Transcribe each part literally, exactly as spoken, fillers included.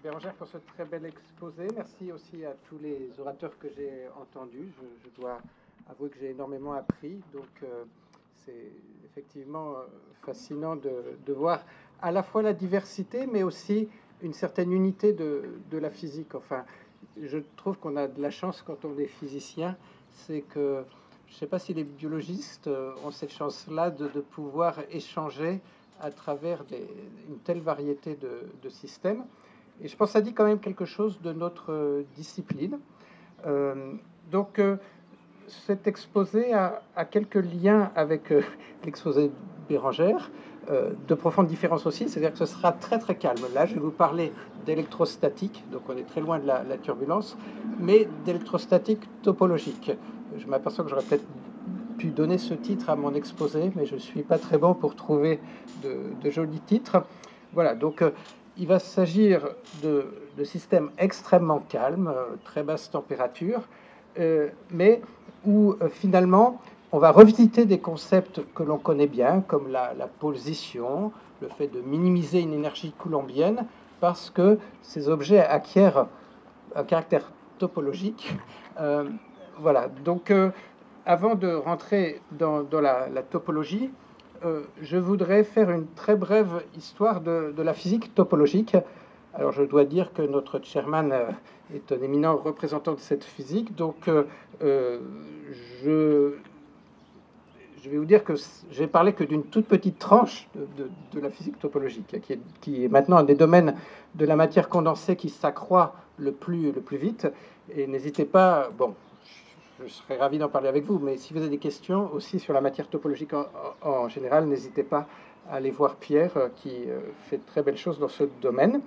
Bérangère pour ce très bel exposé. Merci aussi à tous les orateurs que j'ai entendus. Je, je dois avouer que j'ai énormément appris. Donc, euh, c'est effectivement euh, fascinant de, de voir à la fois la diversité, mais aussi une certaine unité de, de la physique. Enfin, je trouve qu'on a de la chance quand on est physicien. C'est que, je ne sais pas si les biologistes ont cette chance-là de, de pouvoir échanger à travers des, une telle variété de, de systèmes. Et je pense que ça dit quand même quelque chose de notre euh, discipline. Euh, donc, euh, cet exposé a, a quelques liens avec euh, l'exposé de Bérangère, euh, de profondes différences aussi, c'est-à-dire que ce sera très très calme. Là, je vais vous parler d'électrostatique, donc on est très loin de la, la turbulence, mais d'électrostatique topologique. Je m'aperçois que j'aurais peut-être pu donner ce titre à mon exposé, mais je ne suis pas très bon pour trouver de, de jolis titres. Voilà, donc euh, il va s'agir de, de systèmes extrêmement calmes, euh, très basse température, euh, mais où euh, finalement on va revisiter des concepts que l'on connaît bien, comme la, la position, le fait de minimiser une énergie coulombienne, parce que ces objets acquièrent un caractère topologique. Euh, voilà, donc euh, avant de rentrer dans, dans la, la topologie, euh, je voudrais faire une très brève histoire de, de la physique topologique. Alors, je dois dire que notre chairman euh, est un éminent représentant de cette physique, donc euh, euh, je, je vais vous dire que je vais parler que d'une toute petite tranche de, de, de la physique topologique, qui est, qui est maintenant un des domaines de la matière condensée qui s'accroît le plus, le plus vite. Et n'hésitez pas, bon, je serais ravi d'en parler avec vous, mais si vous avez des questions aussi sur la matière topologique en, en général, n'hésitez pas à aller voir Pierre, qui fait de très belles choses dans ce domaine.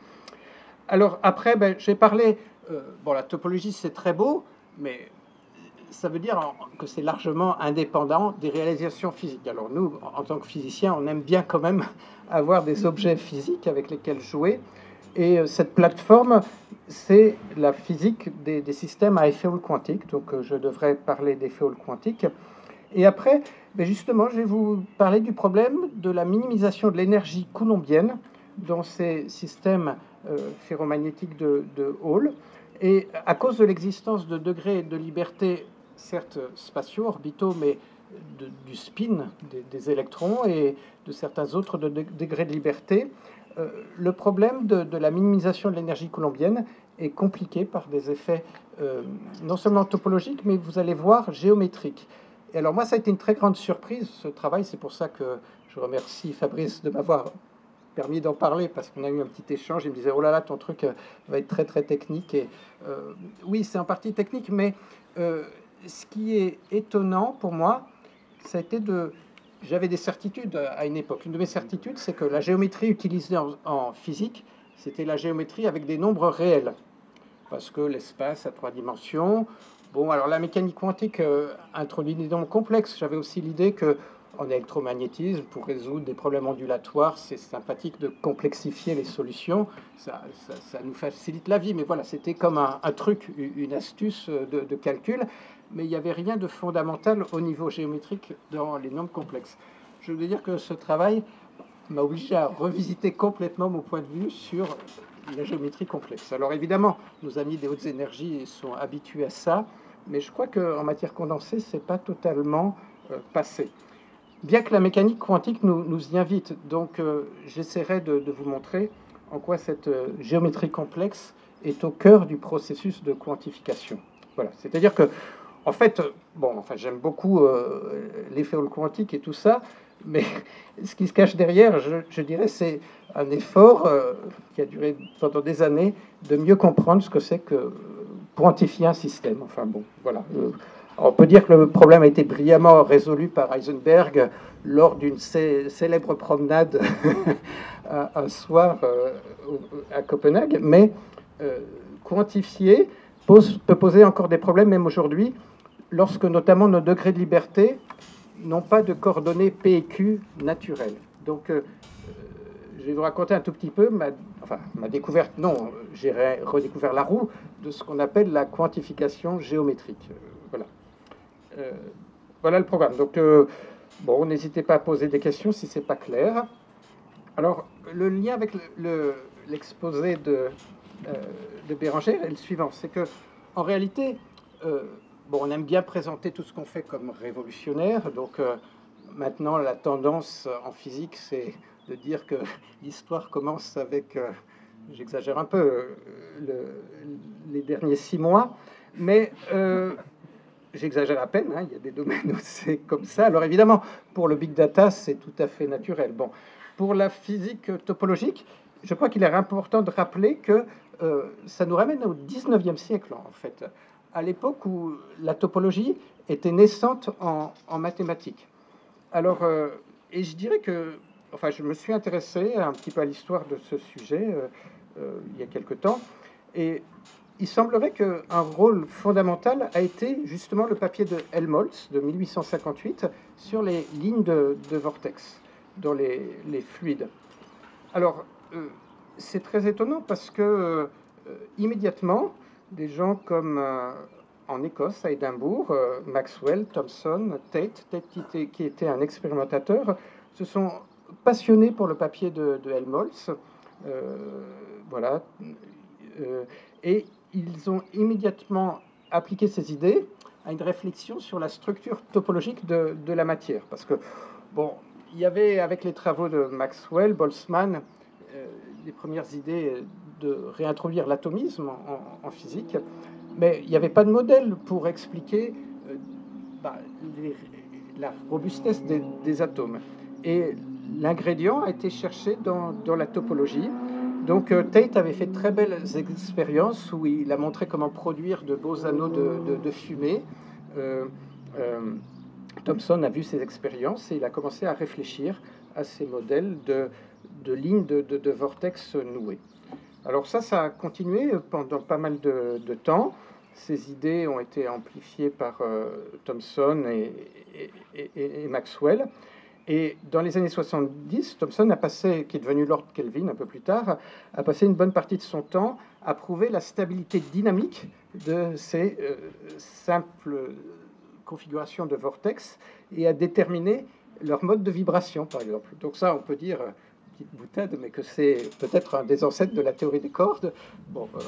Alors après, ben, j'ai parlé, euh, bon, la topologie c'est très beau, mais ça veut dire que c'est largement indépendant des réalisations physiques. Alors nous, en tant que physiciens, on aime bien quand même avoir des objets physiques avec lesquels jouer. Et cette plateforme, c'est la physique des, des systèmes à effet Hall quantique. Donc je devrais parler d'effet Hall quantique. Et après, ben justement, je vais vous parler du problème de la minimisation de l'énergie coulombienne dans ces systèmes euh, ferromagnétiques de, de Hall. Et à cause de l'existence de degrés de liberté, certes spatiaux, orbitaux, mais de, du spin des, des électrons et de certains autres de, de, degrés de liberté, euh, le problème de, de la minimisation de l'énergie coulombienne est compliqué par des effets euh, non seulement topologiques, mais vous allez voir géométriques. Et alors moi, ça a été une très grande surprise, ce travail. C'est pour ça que je remercie Fabrice de m'avoir permis d'en parler, parce qu'on a eu un petit échange. Il me disait, oh là là, ton truc va être très très technique. Et euh, oui, c'est en partie technique, mais euh, ce qui est étonnant pour moi, ça a été de... J'avais des certitudes à une époque. Une de mes certitudes, c'est que la géométrie utilisée en, en physique, c'était la géométrie avec des nombres réels. Parce que l'espace à trois dimensions... Bon, alors la mécanique quantique euh, introduit des nombres complexes. J'avais aussi l'idée que en électromagnétisme, pour résoudre des problèmes ondulatoires, c'est sympathique de complexifier les solutions. Ça, ça, ça nous facilite la vie. Mais voilà, c'était comme un, un truc, une astuce de, de calcul. Mais il n'y avait rien de fondamental au niveau géométrique dans les nombres complexes. Je veux dire que ce travail m'a obligé à revisiter complètement mon point de vue sur la géométrie complexe. Alors évidemment, nos amis des hautes énergies sont habitués à ça, mais je crois qu'en matière condensée, c'est pas totalement euh, passé. Bien que la mécanique quantique nous, nous y invite, donc euh, j'essaierai de, de vous montrer en quoi cette euh, géométrie complexe est au cœur du processus de quantification. Voilà, c'est-à-dire que, en fait, bon, enfin, j'aime beaucoup euh, l'effet Hall quantique et tout ça, mais ce qui se cache derrière, je, je dirais, c'est un effort euh, qui a duré pendant des années de mieux comprendre ce que c'est que quantifier un système. Enfin bon, voilà. Euh, on peut dire que le problème a été brillamment résolu par Heisenberg lors d'une cé célèbre promenade un, un soir euh, à Copenhague, mais euh, quantifier pose, peut poser encore des problèmes, même aujourd'hui, lorsque notamment nos degrés de liberté n'ont pas de coordonnées P et Q naturelles. Donc, euh, je vais vous raconter un tout petit peu ma, enfin, ma découverte. Non, j'ai redécouvert la roue de ce qu'on appelle la quantification géométrique. Euh, voilà. Euh, voilà le programme. Donc, euh, bon, n'hésitez pas à poser des questions si c'est pas clair. Alors, le lien avec l'exposé le, le, de euh, de Bérengère est le suivant, c'est que en réalité, euh, bon, on aime bien présenter tout ce qu'on fait comme révolutionnaire, donc euh, maintenant la tendance en physique, c'est de dire que l'histoire commence avec, euh, j'exagère un peu, euh, le, les derniers six mois, mais euh, j'exagère à peine, hein, il y a des domaines où c'est comme ça. Alors évidemment, pour le big data, c'est tout à fait naturel. Bon, pour la physique topologique, je crois qu'il est important de rappeler que euh, ça nous ramène au dix-neuvième siècle, en fait, à l'époque où la topologie était naissante en, en mathématiques. Alors, euh, et je dirais que, enfin, je me suis intéressé un petit peu à l'histoire de ce sujet euh, euh, il y a quelque temps, et il semblerait qu'un rôle fondamental a été justement le papier de Helmholtz de mille huit cent cinquante-huit sur les lignes de, de vortex dans les, les fluides. Alors, euh, c'est très étonnant parce que euh, immédiatement, des gens comme euh, en Écosse, à Édimbourg, euh, Maxwell, Thomson, Tate, Tate qui était, qui était un expérimentateur, se sont passionnés pour le papier de, de Helmholtz. Euh, voilà. Euh, et ils ont immédiatement appliqué ces idées à une réflexion sur la structure topologique de, de la matière. Parce que, bon, il y avait, avec les travaux de Maxwell, Boltzmann, euh, les premières idées de réintroduire l'atomisme en, en physique, mais il n'y avait pas de modèle pour expliquer euh, bah, les, la robustesse des, des atomes. Et l'ingrédient a été cherché dans, dans la topologie. Donc euh, Tate avait fait de très belles expériences où il a montré comment produire de beaux anneaux de, de, de fumée. Euh, euh, Thomson a vu ces expériences et il a commencé à réfléchir à ces modèles de, de lignes de, de, de vortex nouées. Alors ça, ça a continué pendant pas mal de, de temps. Ces idées ont été amplifiées par euh, Thomson et, et, et, et Maxwell. Et dans les années soixante-dix, Thomson a passé, qui est devenu Lord Kelvin un peu plus tard, a passé une bonne partie de son temps à prouver la stabilité dynamique de ces euh, simples configurations de vortex et à déterminer leur mode de vibration, par exemple. Donc ça, on peut dire, petite boutade, mais que c'est peut-être un des ancêtres de la théorie des cordes. Bon, euh,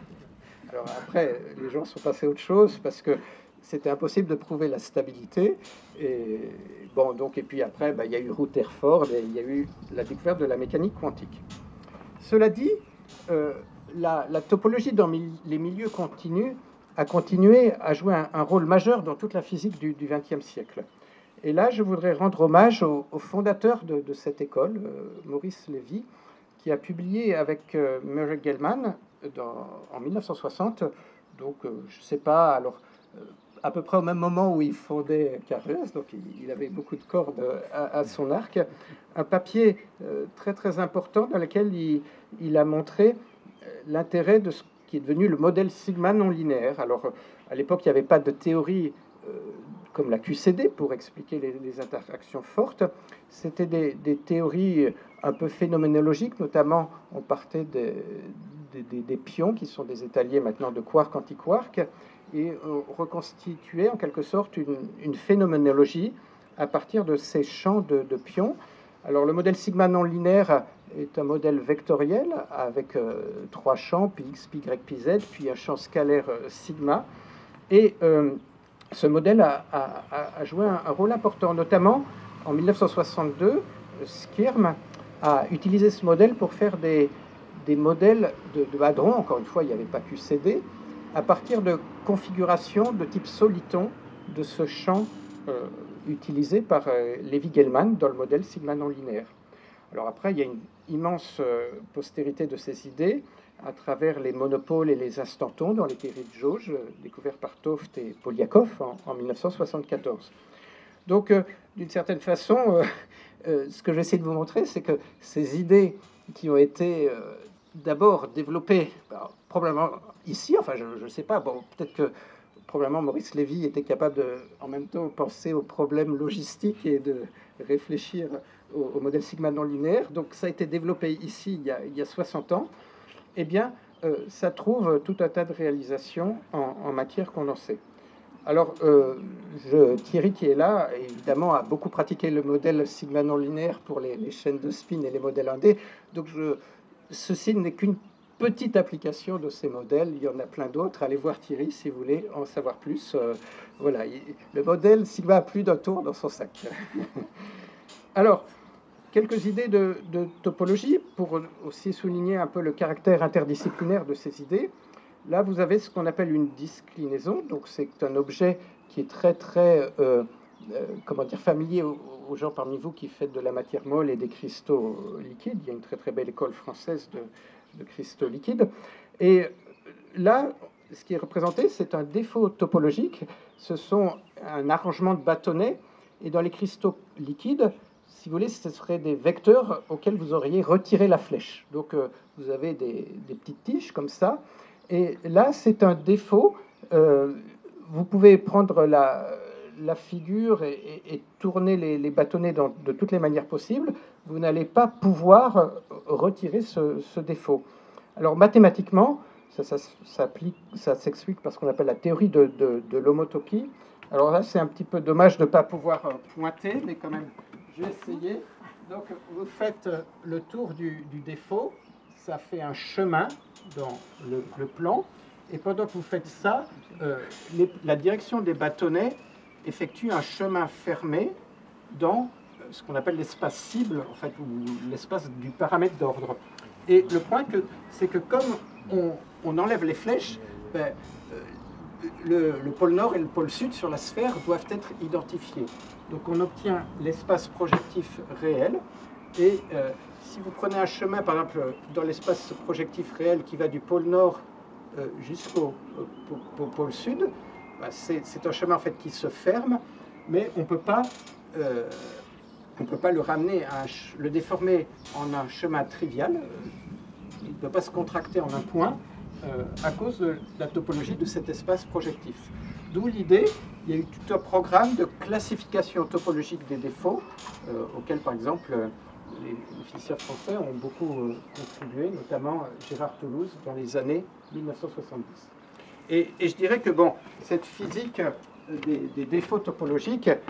alors après, les gens sont passés à autre chose parce que c'était impossible de prouver la stabilité. Et bon, donc, et puis après, bah, il y a eu Rutherford et il y a eu la découverte de la mécanique quantique. Cela dit, euh, la, la topologie dans les milieux continus a continué à jouer un, un rôle majeur dans toute la physique du vingtième siècle. Et là, je voudrais rendre hommage au, au fondateur de, de cette école, euh, Maurice Lévy, qui a publié avec euh, Murray Gell-Mann dans, en mille neuf cent soixante, donc euh, je ne sais pas, alors euh, à peu près au même moment où il fondait Carus, donc il, il avait beaucoup de cordes à, à son arc, un papier euh, très très important dans lequel il, il a montré l'intérêt de ce qui est devenu le modèle sigma non linéaire. Alors à l'époque, il n'y avait pas de théorie euh, comme la Q C D pour expliquer les, les interactions fortes. C'était des, des théories un peu phénoménologiques, notamment on partait des, des, des, des pions qui sont des étaliers maintenant de quark antiquark, et on reconstituait en quelque sorte une, une phénoménologie à partir de ces champs de, de pions. Alors le modèle sigma non linéaire est un modèle vectoriel avec euh, trois champs, pi x, pi y, pi z, puis un champ scalaire euh, sigma. Et euh, ce modèle a, a, a joué un, un rôle important, notamment en mille neuf cent soixante-deux, Skyrm a utilisé ce modèle pour faire des, des modèles de, de hadrons, encore une fois, il n'y avait pas Q C D, à partir de configurations de type soliton de ce champ euh, utilisé par euh, Lévy-Gell-Mann dans le modèle sigma non linéaire. Alors après, il y a une immense euh, postérité de ces idées à travers les monopoles et les instantons dans les théories de jauge, euh, découverts par Toft et Polyakov en, en mille neuf cent soixante-quatorze. Donc, euh, d'une certaine façon, euh, euh, ce que j'essaie de vous montrer, c'est que ces idées qui ont été euh, d'abord développées, bah, probablement ici, enfin, je ne sais pas, bon, peut-être que probablement Maurice Lévy était capable de, en même temps, penser aux problèmes logistiques et de réfléchir au, au modèle sigma non linéaire. Donc, ça a été développé ici il y a, il y a soixante ans. Eh bien, euh, ça trouve tout un tas de réalisations en, en matière condensée. Alors, euh, je, Thierry, qui est là, évidemment, a beaucoup pratiqué le modèle sigma non linéaire pour les, les chaînes de spin et les modèles un D. Donc, je, ceci n'est qu'une petite application de ces modèles. Il y en a plein d'autres. Allez voir Thierry si vous voulez en savoir plus. Euh, voilà, il, le modèle Sigma a plus d'un tour dans son sac. Alors, quelques idées de, de topologie pour aussi souligner un peu le caractère interdisciplinaire de ces idées. Là, vous avez ce qu'on appelle une disclinaison. Donc, c'est un objet qui est très, très, euh, euh, comment dire, familier aux, aux gens parmi vous qui font de la matière molle et des cristaux liquides. Il y a une très, très belle école française de, de cristaux liquides. Et là, ce qui est représenté, c'est un défaut topologique. Ce sont un arrangement de bâtonnets. Et dans les cristaux liquides, si vous voulez, ce serait des vecteurs auxquels vous auriez retiré la flèche. Donc, euh, vous avez des, des petites tiges comme ça. Et là, c'est un défaut. Euh, vous pouvez prendre la, la figure et, et, et tourner les, les bâtonnets dans, de toutes les manières possibles. Vous n'allez pas pouvoir retirer ce, ce défaut. Alors, mathématiquement, ça, ça, ça, ça s'explique par ce qu'on appelle la théorie de, de, de l'homotopie. Alors là, c'est un petit peu dommage de ne pas pouvoir pointer, mais quand même, je vais essayer. Donc, vous faites le tour du, du défaut. Ça fait un chemin dans le, le plan. Et pendant que vous faites ça, euh, les, la direction des bâtonnets effectue un chemin fermé dans ce qu'on appelle l'espace cible, en fait, ou l'espace du paramètre d'ordre. Et le point, c'est que comme on, on enlève les flèches, ben, euh, le, le pôle nord et le pôle sud sur la sphère doivent être identifiés. Donc on obtient l'espace projectif réel. Et euh, si vous prenez un chemin, par exemple, dans l'espace projectif réel qui va du pôle nord euh, jusqu'au au, au pôle sud, bah, c'est un chemin en fait qui se ferme, mais on ne peut pas, euh, on peut pas le ramener, à un, le déformer en un chemin trivial. Il ne peut pas se contracter en un point euh, à cause de la topologie de cet espace projectif. D'où l'idée, il y a eu tout un programme de classification topologique des défauts, euh, auquel par exemple les, les physiciens français ont beaucoup euh, contribué, notamment Gérard Toulouse dans les années mille neuf cent soixante-dix. Et, et je dirais que bon, cette physique des, des défauts topologiques euh,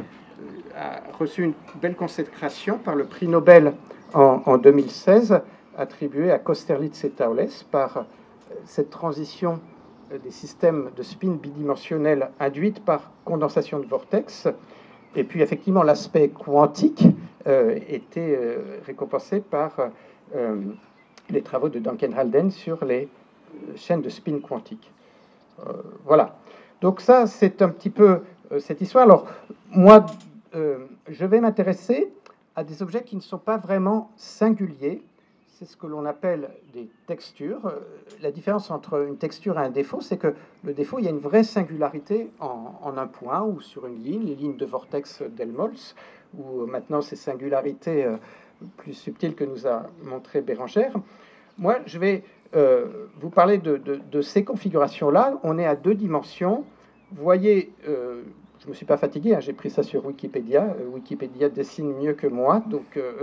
a reçu une belle consécration par le prix Nobel en, en deux mille seize, attribué à Kosterlitz et Thouless par euh, cette transition des systèmes de spin bidimensionnels induites par condensation de vortex. Et puis, effectivement, l'aspect quantique euh, était euh, récompensé par euh, les travaux de Duncan Haldane sur les chaînes de spin quantique. Euh, voilà. Donc ça, c'est un petit peu euh, cette histoire. Alors, moi, euh, je vais m'intéresser à des objets qui ne sont pas vraiment singuliers. C'est ce que l'on appelle des textures. La différence entre une texture et un défaut, c'est que le défaut, il y a une vraie singularité en, en un point ou sur une ligne, les lignes de vortex d'Helmholtz, ou maintenant ces singularités euh, plus subtiles que nous a montré Bérengère. Moi, je vais euh, vous parler de, de, de ces configurations-là. On est à deux dimensions. Vous voyez, euh, je ne me suis pas fatigué, hein, j'ai pris ça sur Wikipédia. Wikipédia dessine mieux que moi. Donc, euh,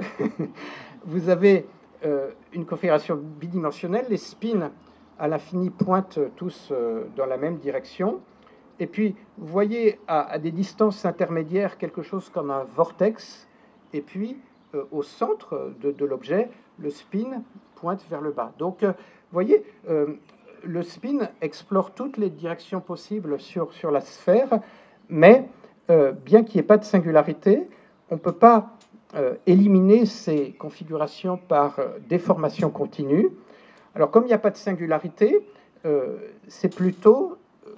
vous avez Euh, une configuration bidimensionnelle, les spins à l'infini pointent tous euh, dans la même direction. Et puis, vous voyez à, à des distances intermédiaires quelque chose comme un vortex. Et puis, euh, au centre de, de l'objet, le spin pointe vers le bas. Donc, euh, vous voyez, euh, le spin explore toutes les directions possibles sur, sur la sphère, mais euh, bien qu'il n'y ait pas de singularité, on ne peut pas Euh, éliminer ces configurations par euh, déformation continue. Alors, comme il n'y a pas de singularité, euh, c'est plutôt euh,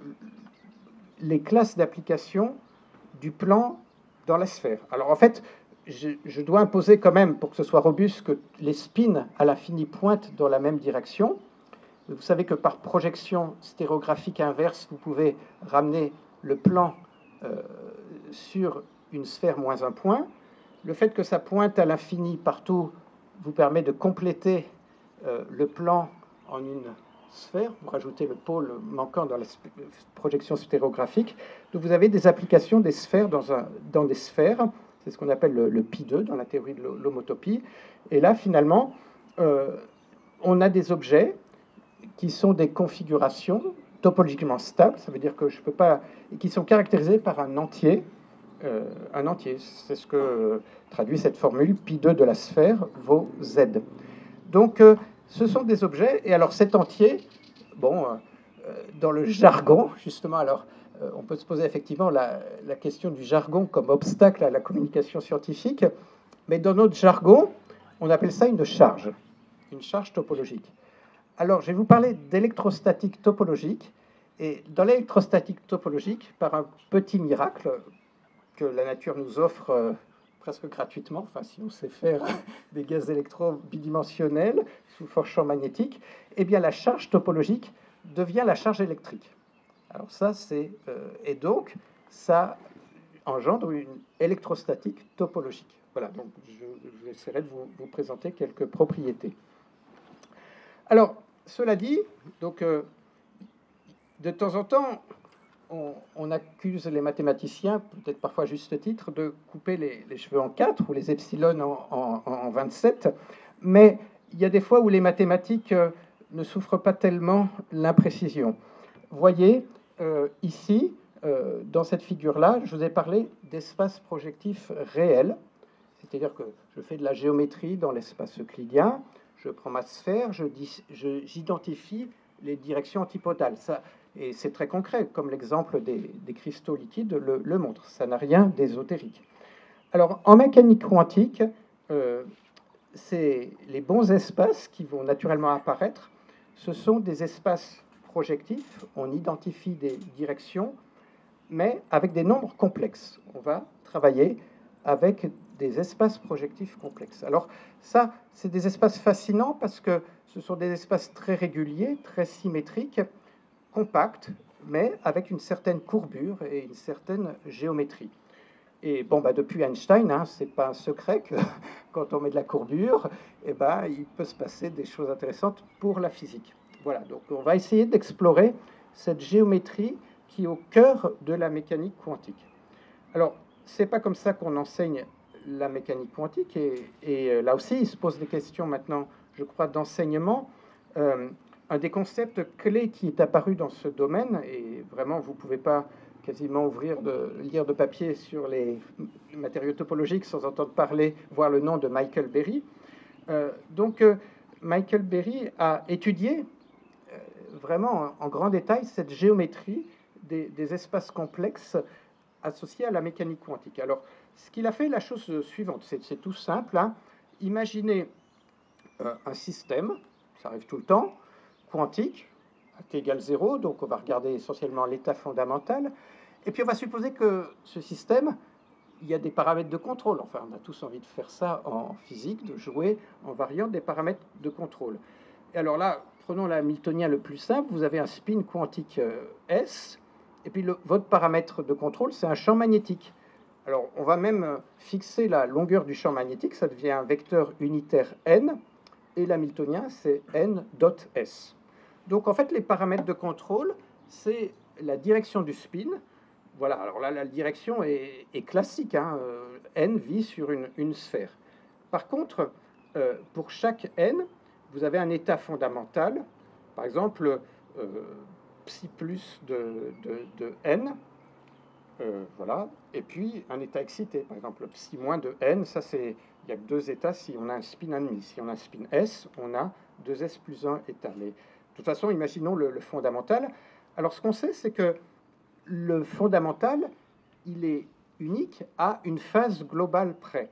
les classes d'application du plan dans la sphère. Alors, en fait, je, je dois imposer quand même, pour que ce soit robuste, que les spins à l'infini pointent dans la même direction. Vous savez que par projection stéréographique inverse, vous pouvez ramener le plan euh, sur une sphère moins un point. Le fait que ça pointe à l'infini partout vous permet de compléter euh, le plan en une sphère. Vous rajoutez le pôle manquant dans la projection stéréographique. Donc vous avez des applications des sphères dans, un, dans des sphères. C'est ce qu'on appelle le, le pi deux dans la théorie de l'homotopie. Et là, finalement, euh, on a des objets qui sont des configurations topologiquement stables. Ça veut dire que je peux pas... qui sont caractérisées par un entier. Euh, un entier. C'est ce que euh, traduit cette formule, pi deux de la sphère vaut z. Donc, euh, ce sont des objets, et alors cet entier, bon, euh, dans le jargon, justement, alors, euh, on peut se poser effectivement la, la question du jargon comme obstacle à la communication scientifique, mais dans notre jargon, on appelle ça une charge, une charge topologique. Alors, je vais vous parler d'électrostatique topologique, et dans l'électrostatique topologique, par un petit miracle que la nature nous offre euh, presque gratuitement, enfin si on sait faire des gaz électro bidimensionnels sous fort champ magnétique, eh bien la charge topologique devient la charge électrique. Alors ça, c'est... Euh, et donc, ça engendre une électrostatique topologique. Voilà, donc je, j'essaierai de vous, vous présenter quelques propriétés. Alors, cela dit, donc, euh, de temps en temps, on, on accuse les mathématiciens, peut-être parfois à juste titre, de couper les, les cheveux en quatre ou les epsilon en, en, en vingt-sept, mais il y a des fois où les mathématiques euh, ne souffrent pas tellement l'imprécision. Voyez, euh, ici, euh, dans cette figure-là, je vous ai parlé d'espace projectif réel, c'est-à-dire que je fais de la géométrie dans l'espace euclidien, je prends ma sphère, je dis, je, j'identifie les directions antipodales. Ça, et c'est très concret, comme l'exemple des, des cristaux liquides le, le montre. Ça n'a rien d'ésotérique. Alors, en mécanique quantique, euh, c'est les bons espaces qui vont naturellement apparaître. Ce sont des espaces projectifs. On identifie des directions, mais avec des nombres complexes. On va travailler avec des espaces projectifs complexes. Alors ça, c'est des espaces fascinants parce que ce sont des espaces très réguliers, très symétriques, compacts, mais avec une certaine courbure et une certaine géométrie. Et bon, bah, depuis Einstein, hein, c'est pas un secret que quand on met de la courbure, eh ben, il peut se passer des choses intéressantes pour la physique. Voilà, donc on va essayer d'explorer cette géométrie qui est au cœur de la mécanique quantique. Alors, c'est pas comme ça qu'on enseigne la mécanique quantique, et, et là aussi, il se pose des questions maintenant, je crois, d'enseignement. Euh, un des concepts clés qui est apparu dans ce domaine, et vraiment, vous ne pouvez pas quasiment ouvrir de lire de papier sur les matériaux topologiques sans entendre parler, voir le nom de Michael Berry. Euh, donc, euh, Michael Berry a étudié euh, vraiment en, en grand détail cette géométrie des, des espaces complexes associés à la mécanique quantique. Alors, ce qu'il a fait, la chose suivante, c'est, c'est tout simple. Hein. Imaginez euh, un système, ça arrive tout le temps, quantique, t égale zéro, donc on va regarder essentiellement l'état fondamental, et puis on va supposer que ce système, il y a des paramètres de contrôle. Enfin, on a tous envie de faire ça en physique, de jouer en variant des paramètres de contrôle. Et alors là, prenons l'hamiltonien le plus simple, vous avez un spin quantique euh, S, et puis le, votre paramètre de contrôle, c'est un champ magnétique. Alors, on va même fixer la longueur du champ magnétique, ça devient un vecteur unitaire n, et l'hamiltonien, c'est n dot s. Donc, en fait, les paramètres de contrôle, c'est la direction du spin. Voilà, alors là, la direction est, est classique. Hein. N vit sur une, une sphère. Par contre, euh, pour chaque n, vous avez un état fondamental. Par exemple, euh, psi plus de, de, de n. Euh, voilà. Et puis, un état excité. Par exemple, psi moins de n. Ça, c'est... Il n'y a que deux états si on a un spin ennemi. Si on a un spin S, on a deux S plus un état. Mais de toute façon, imaginons le, le fondamental. Alors, ce qu'on sait, c'est que le fondamental, il est unique à une phase globale près.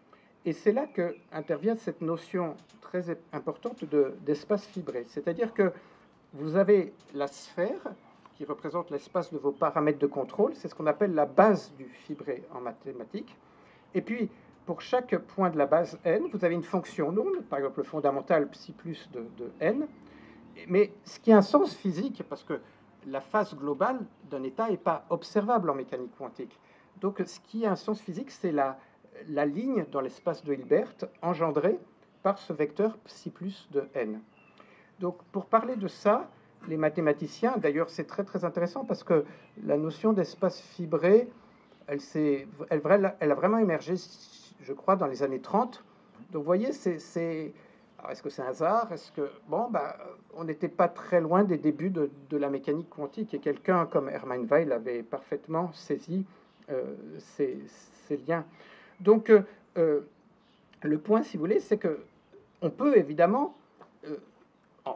Et c'est là que intervient cette notion très importante de, d'espace fibré. C'est-à-dire que vous avez la sphère qui représente l'espace de vos paramètres de contrôle. C'est ce qu'on appelle la base du fibré en mathématiques. Et puis, pour chaque point de la base n, vous avez une fonction onde, par exemple le fondamental psi plus de, de n. Mais ce qui a un sens physique, parce que la phase globale d'un état n'est pas observable en mécanique quantique. Donc, ce qui a un sens physique, c'est la, la ligne dans l'espace de Hilbert engendrée par ce vecteur psi plus de n. Donc, pour parler de ça, les mathématiciens, d'ailleurs, c'est très très intéressant parce que la notion d'espace fibré, elle, s'est, elle, elle a vraiment émergé, je crois, dans les années trente. Donc, vous voyez, c'est... c'est alors, est-ce que c'est un hasard? Est-ce que bon, bah, on n'était pas très loin des débuts de, de la mécanique quantique et quelqu'un comme Hermann Weyl avait parfaitement saisi euh, ces, ces liens. Donc, euh, euh, le point, si vous voulez, c'est que on peut évidemment euh,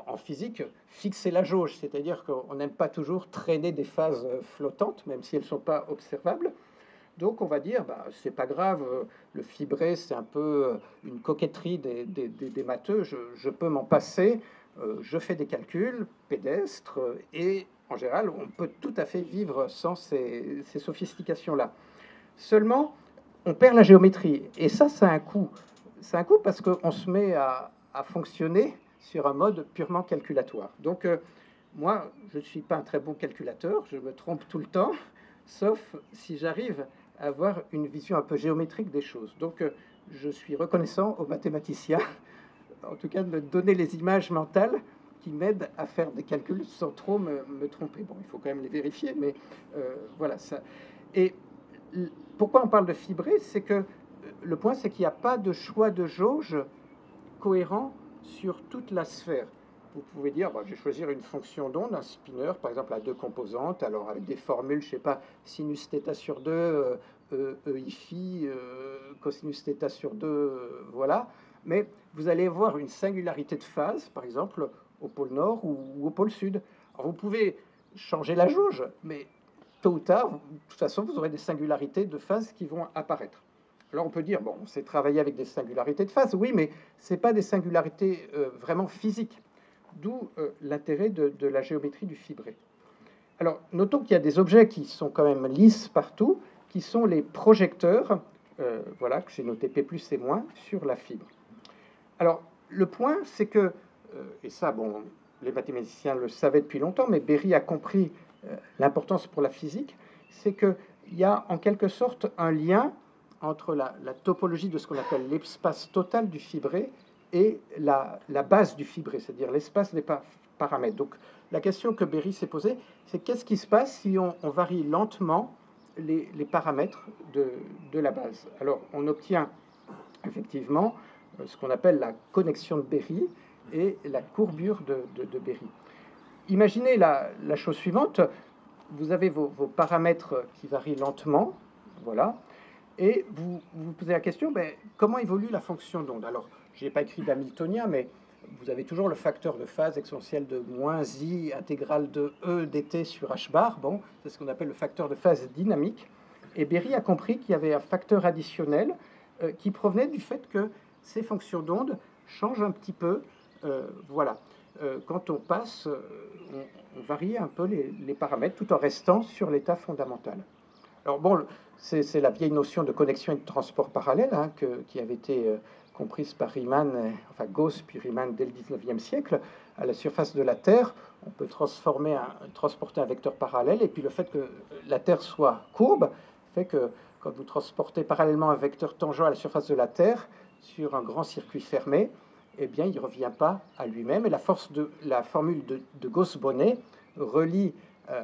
en physique, fixer la jauge, c'est-à-dire qu'on n'aime pas toujours traîner des phases flottantes, même si elles ne sont pas observables. Donc on va dire, bah, c'est pas grave, le fibré, c'est un peu une coquetterie des, des, des, des matheux, je, je peux m'en passer, euh, je fais des calculs pédestres, et en général, on peut tout à fait vivre sans ces, ces sophistications-là. Seulement, on perd la géométrie, et ça, c'est un coût. C'est un coût parce qu'on se met à, à fonctionner sur un mode purement calculatoire. Donc, euh, moi, je ne suis pas un très bon calculateur, je me trompe tout le temps, sauf si j'arrive à avoir une vision un peu géométrique des choses. Donc, euh, je suis reconnaissant aux mathématiciens, en tout cas, de me donner les images mentales qui m'aident à faire des calculs sans trop me, me tromper. Bon, il faut quand même les vérifier, mais euh, voilà ça. Et pourquoi on parle de fibré? C'est que le point, c'est qu'il n'y a pas de choix de jauge cohérent sur toute la sphère. Vous pouvez dire, bah, je vais choisir une fonction d'onde, un spinner, par exemple, à deux composantes, alors avec des formules, je ne sais pas, sinus θ sur deux, euh, euh, E I phi, euh, cosinus θ sur deux, euh, voilà. Mais vous allez voir une singularité de phase, par exemple, au pôle nord ou, ou au pôle sud. Alors, vous pouvez changer la jauge, mais tôt ou tard, de toute façon, vous aurez des singularités de phase qui vont apparaître. Alors on peut dire, bon, on sait travailler avec des singularités de phase, oui, mais ce n'est pas des singularités euh, vraiment physiques, d'où euh, l'intérêt de, de la géométrie du fibré. Alors, notons qu'il y a des objets qui sont quand même lisses partout, qui sont les projecteurs, euh, voilà, que j'ai noté P plus et moins, sur la fibre. Alors, le point, c'est que, euh, et ça, bon, les mathématiciens le savaient depuis longtemps, mais Berry a compris euh, l'importance pour la physique, c'est qu'il y a en quelque sorte un lien entre la, la topologie de ce qu'on appelle l'espace total du fibré et la, la base du fibré, c'est-à-dire l'espace des par paramètres. Donc, la question que Berry s'est posée, c'est qu'est-ce qui se passe si on, on varie lentement les, les paramètres de, de la base? Alors, on obtient effectivement ce qu'on appelle la connexion de Berry et la courbure de, de, de Berry. Imaginez la, la chose suivante, vous avez vos, vos paramètres qui varient lentement, voilà, et vous vous posez la question, ben, comment évolue la fonction d'onde? Alors, je n'ai pas écrit d'hamiltonien, mais vous avez toujours le facteur de phase exponentielle de moins i intégrale de E dt sur h bar. Bon, c'est ce qu'on appelle le facteur de phase dynamique. Et Berry a compris qu'il y avait un facteur additionnel euh, qui provenait du fait que ces fonctions d'onde changent un petit peu. Euh, voilà. Euh, quand on passe, euh, on, on varie un peu les, les paramètres tout en restant sur l'état fondamental. Alors bon, c'est la vieille notion de connexion et de transport parallèle hein, que, qui avait été euh, comprise par Riemann, euh, enfin Gauss puis Riemann dès le dix-neuvième siècle. À la surface de la Terre, on peut transformer un, transporter un vecteur parallèle, et puis le fait que la Terre soit courbe fait que quand vous transportez parallèlement un vecteur tangent à la surface de la Terre sur un grand circuit fermé, eh bien, il ne revient pas à lui-même. Et la, force de, la formule de, de Gauss-Bonnet relie euh,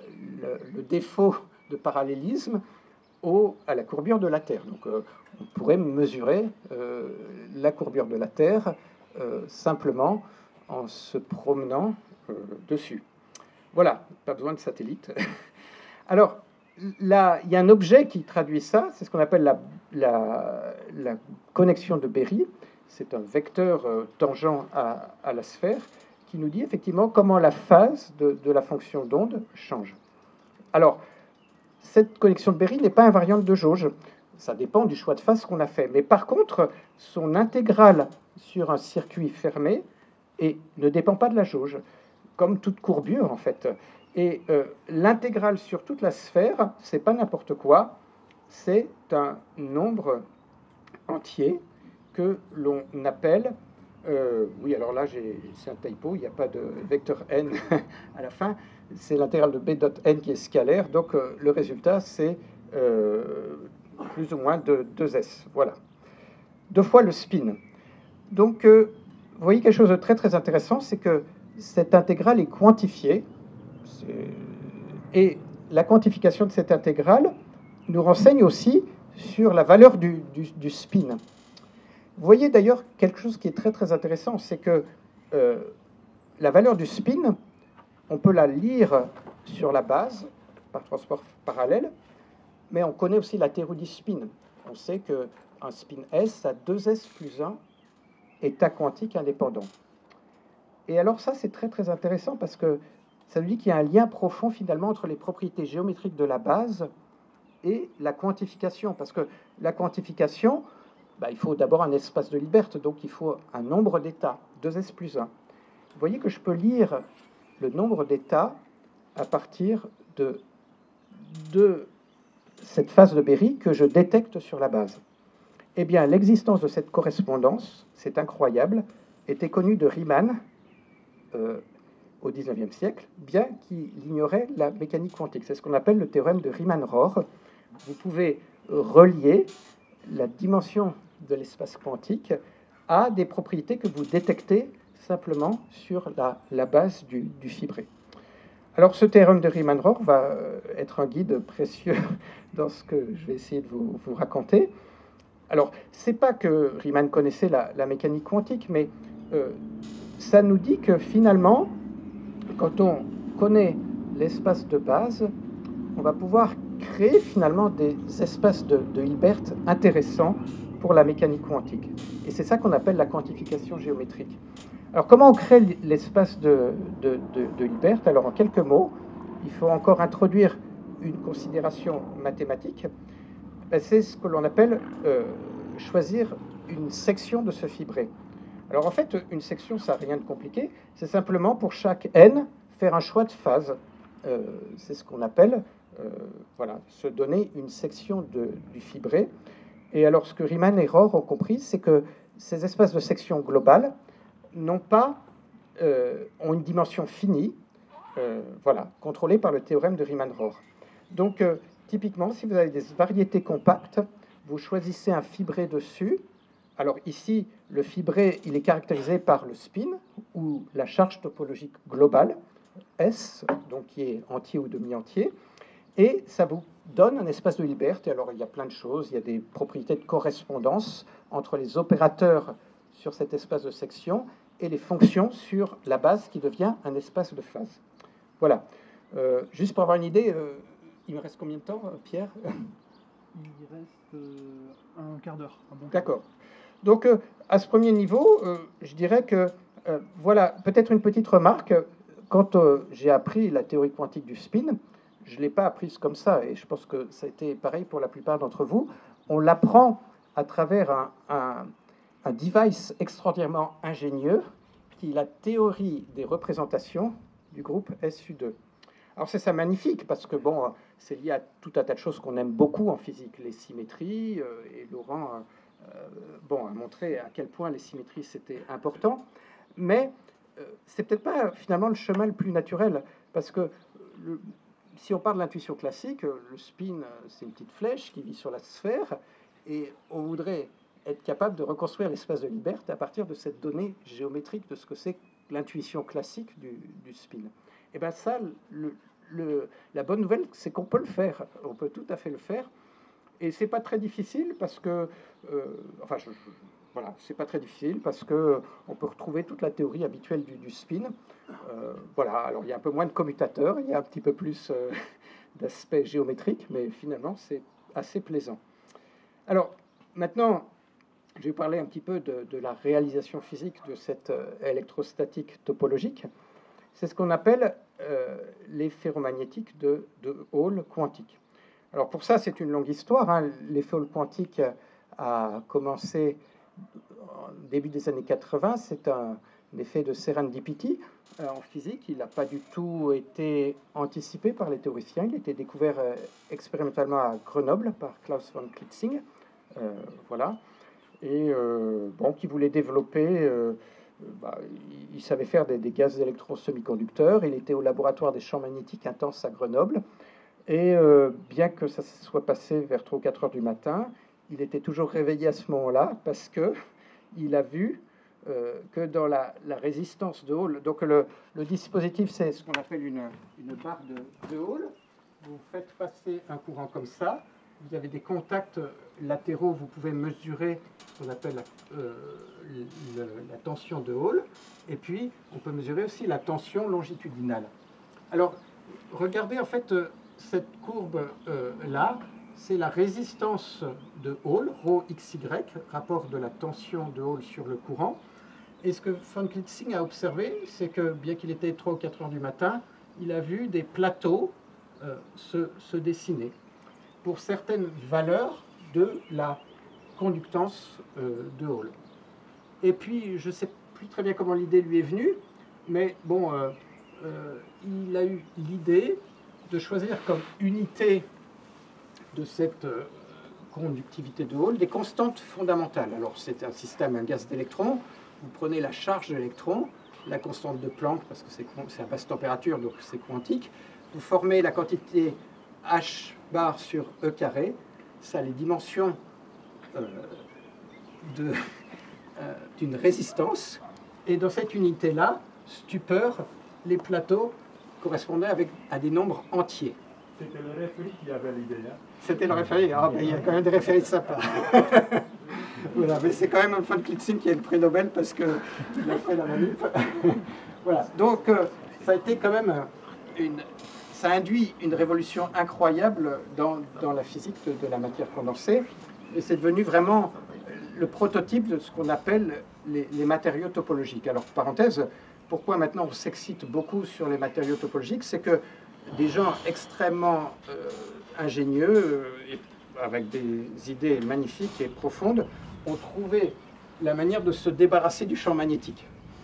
le, le défaut de parallélisme au, à la courbure de la Terre. Donc, euh, on pourrait mesurer euh, la courbure de la Terre euh, simplement en se promenant euh, dessus. Voilà, pas besoin de satellite. Alors, là, il y a un objet qui traduit ça, c'est ce qu'on appelle la, la, la connexion de Berry. C'est un vecteur euh, tangent à, à la sphère qui nous dit effectivement comment la phase de, de la fonction d'onde change. Alors, cette connexion de Berry n'est pas invariante de jauge. Ça dépend du choix de phase qu'on a fait. Mais par contre, son intégrale sur un circuit fermé et ne dépend pas de la jauge, comme toute courbure en fait. Et euh, l'intégrale sur toute la sphère, c'est pas n'importe quoi, c'est un nombre entier que l'on appelle, euh, oui alors là c'est un typo, il n'y a pas de vecteur n à la fin, c'est l'intégrale de b dot n qui est scalaire, donc euh, le résultat c'est euh, plus ou moins de deux s, voilà. Deux fois le spin. Donc euh, vous voyez quelque chose de très très intéressant, c'est que cette intégrale est quantifiée, et la quantification de cette intégrale nous renseigne aussi sur la valeur du, du, du spin. Vous voyez d'ailleurs quelque chose qui est très très intéressant, c'est que euh, la valeur du spin, on peut la lire sur la base par transport parallèle, mais on connaît aussi la théorie du spin. On sait qu'un spin S a deux s plus un état quantique indépendant. Et alors ça, c'est très très intéressant parce que ça nous dit qu'il y a un lien profond finalement entre les propriétés géométriques de la base et la quantification. Parce que la quantification, bah, il faut d'abord un espace de Hilbert, donc il faut un nombre d'états, deux S plus un. Vous voyez que je peux lire le nombre d'états à partir de, de cette phase de Berry que je détecte sur la base. Eh bien, l'existence de cette correspondance, c'est incroyable, était connue de Riemann euh, au dix-neuvième siècle, bien qu'il ignorait la mécanique quantique. C'est ce qu'on appelle le théorème de Riemann-Rohr. Vous pouvez relier la dimension de l'espace quantique à des propriétés que vous détectez simplement sur la, la base du, du fibré. Alors, ce théorème de Riemann-Rohr va être un guide précieux dans ce que je vais essayer de vous, vous raconter. Alors, c'est pas que Riemann connaissait la, la mécanique quantique, mais euh, ça nous dit que finalement, quand on connaît l'espace de base, on va pouvoir créer finalement des espaces de, de Hilbert intéressants pour la mécanique quantique. Et c'est ça qu'on appelle la quantification géométrique. Alors, comment on crée l'espace de, de, de, de Hilbert? Alors, en quelques mots, il faut encore introduire une considération mathématique. C'est ce que l'on appelle euh, choisir une section de ce fibré. Alors, en fait, une section, ça n'a rien de compliqué. C'est simplement pour chaque n, faire un choix de phase. Euh, c'est ce qu'on appelle, euh, voilà, se donner une section de, du fibré. Et alors, ce que Riemann et Rohr ont compris, c'est que ces espaces de section globale n'ont pas, euh, ont une dimension finie, euh, voilà, contrôlée par le théorème de Riemann-Rohr. Donc, euh, typiquement, si vous avez des variétés compactes, vous choisissez un fibré dessus. Alors ici, le fibré, il est caractérisé par le spin, ou la charge topologique globale, S, donc qui est entier ou demi-entier, et ça vous donne un espace de Hilbert. Et alors, il y a plein de choses. Il y a des propriétés de correspondance entre les opérateurs sur cet espace de section et les fonctions sur la base qui devient un espace de phase. Voilà. Euh, juste pour avoir une idée, euh, il me reste combien de temps, Pierre? Il reste euh, un quart d'heure. Bon D'accord. Donc, euh, à ce premier niveau, euh, je dirais que, euh, voilà, peut-être une petite remarque. Quand euh, j'ai appris la théorie quantique du spin, je ne l'ai pas apprise comme ça, et je pense que ça a été pareil pour la plupart d'entre vous. On l'apprend à travers un, un, un device extraordinairement ingénieux, qui est la théorie des représentations du groupe S U deux. Alors c'est ça magnifique, parce que bon, c'est lié à tout un tas de choses qu'on aime beaucoup en physique, les symétries, euh, et Laurent euh, bon, a montré à quel point les symétries c'était important, mais euh, c'est peut-être pas finalement le chemin le plus naturel, parce que le, si on parle de l'intuition classique, le spin, c'est une petite flèche qui vit sur la sphère, et on voudrait être capable de reconstruire l'espace de Hilbert à partir de cette donnée géométrique de ce que c'est l'intuition classique du, du spin. Et bien ça, le, le, la bonne nouvelle, c'est qu'on peut le faire. On peut tout à fait le faire. Et c'est pas très difficile parce que, euh, enfin, je, je, voilà, c'est pas très difficile parce que on peut retrouver toute la théorie habituelle du, du spin. Euh, voilà. Alors il y a un peu moins de commutateurs, il y a un petit peu plus euh, d'aspect géométrique, mais finalement c'est assez plaisant. Alors maintenant, je vais parler un petit peu de, de la réalisation physique de cette euh, électrostatique topologique. C'est ce qu'on appelle euh, les ferromagnétiques de, de Hall quantique. Alors pour ça, c'est une longue histoire. Hein. L'effet Hall quantique a commencé au début des années quatre-vingts. C'est un, un effet de serendipity euh, en physique. Il n'a pas du tout été anticipé par les théoriciens. Il a été découvert euh, expérimentalement à Grenoble par Klaus von Klitzing. Euh, voilà. Et euh, bon, qui voulait développer... Euh, Bah, il savait faire des, des gaz électro-semi-conducteurs. Il était au laboratoire des champs magnétiques intenses à Grenoble. Et euh, bien que ça se soit passé vers trois ou quatre heures du matin, il était toujours réveillé à ce moment-là parce qu'il a vu euh, que dans la, la résistance de Hall, donc le, le dispositif, c'est ce qu'on appelle une, une barre de, de Hall. Vous faites passer un courant comme ça. Vous avez des contacts latéraux, vous pouvez mesurer ce qu'on appelle la, euh, le, la tension de Hall, et puis on peut mesurer aussi la tension longitudinale. Alors, regardez en fait euh, cette courbe euh, là, c'est la résistance de Hall, ρ xy, rapport de la tension de Hall sur le courant. Et ce que von Klitzing a observé, c'est que bien qu'il était trois ou quatre heures du matin, il a vu des plateaux euh, se, se dessiner pour certaines valeurs de la conductance euh, de Hall. Et puis, je ne sais plus très bien comment l'idée lui est venue, mais bon, euh, euh, il a eu l'idée de choisir comme unité de cette euh, conductivité de Hall des constantes fondamentales. Alors, c'est un système, un gaz d'électrons. Vous prenez la charge de l'électron, la constante de Planck, parce que c'est à basse température, donc c'est quantique. Vous formez la quantité H bar sur E carré. Ça a les dimensions euh, de, euh, d'une résistance. Et dans cette unité-là, stupeur, les plateaux correspondaient avec, à des nombres entiers. C'était le référé qui avait l'idée. Hein. C'était le référé. Ah, ben, il y a quand même des référés sympas. Voilà, mais c'est quand même un von Klitzing qui a le prix Nobel parce qu'il a fait la manip. Voilà, donc euh, ça a été quand même une... Ça induit une révolution incroyable dans, dans la physique de, de la matière condensée. Et c'est devenu vraiment le prototype de ce qu'on appelle les, les matériaux topologiques. Alors, parenthèse, pourquoi maintenant on s'excite beaucoup sur les matériaux topologiques? C'est que des gens extrêmement euh, ingénieux, euh, et avec des idées magnifiques et profondes, ont trouvé la manière de se débarrasser du champ magnétique.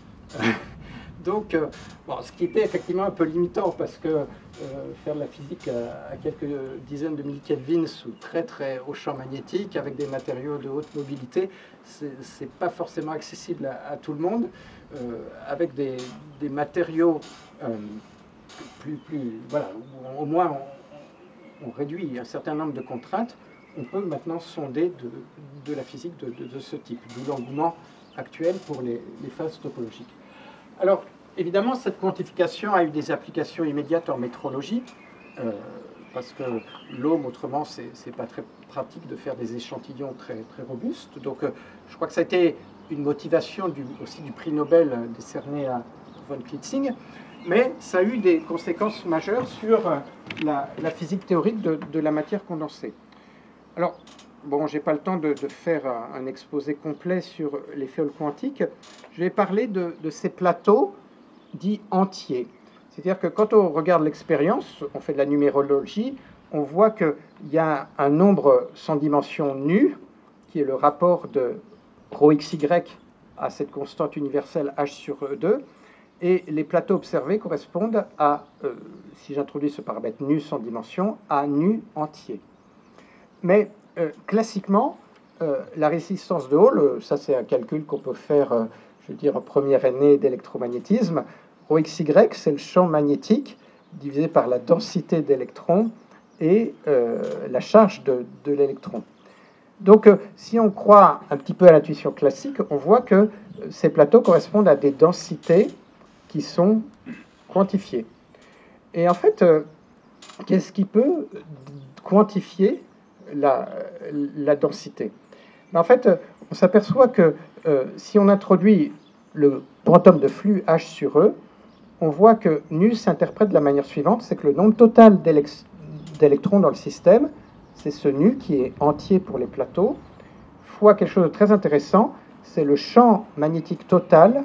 Donc, euh, bon, ce qui était effectivement un peu limitant, parce que euh, faire de la physique à, à quelques dizaines de millikelvins ou très très haut champ magnétique, avec des matériaux de haute mobilité, c'est pas forcément accessible à, à tout le monde. Euh, avec des, des matériaux euh, plus, plus, voilà, au moins on, on réduit un certain nombre de contraintes, on peut maintenant sonder de, de la physique de, de, de ce type, d'où l'engouement actuel pour les, les phases topologiques. Alors, évidemment, cette quantification a eu des applications immédiates en métrologie, euh, parce que l'ohm, autrement, c'est pas très pratique de faire des échantillons très, très robustes. Donc, euh, je crois que ça a été une motivation du, aussi du prix Nobel décerné à von Klitzing, mais ça a eu des conséquences majeures sur la, la physique théorique de, de la matière condensée. Alors, bon, j'ai pas le temps de, de faire un, un exposé complet sur l'effet Hall quantique. Je vais parler de, de ces plateaux dits entiers. C'est-à-dire que quand on regarde l'expérience, on fait de la numérologie, on voit qu'il y a un nombre sans dimension nu, qui est le rapport de ρ xy à cette constante universelle H sur E deux, et les plateaux observés correspondent à, euh, si j'introduis ce paramètre nu sans dimension, à nu entier. Mais euh, classiquement, euh, la résistance de Hall, ça c'est un calcul qu'on peut faire, euh, je veux dire, en première année d'électromagnétisme. ρ xy, c'est le champ magnétique divisé par la densité d'électrons et euh, la charge de, de l'électron. Donc, euh, si on croit un petit peu à l'intuition classique, on voit que euh, ces plateaux correspondent à des densités qui sont quantifiées. Et en fait, euh, qu'est-ce qui peut quantifier la, la densité? En fait, on s'aperçoit que euh, si on introduit le quantum de flux H sur E, on voit que nu s'interprète de la manière suivante, c'est que le nombre total d'électrons dans le système, c'est ce nu qui est entier pour les plateaux, fois quelque chose de très intéressant, c'est le champ magnétique total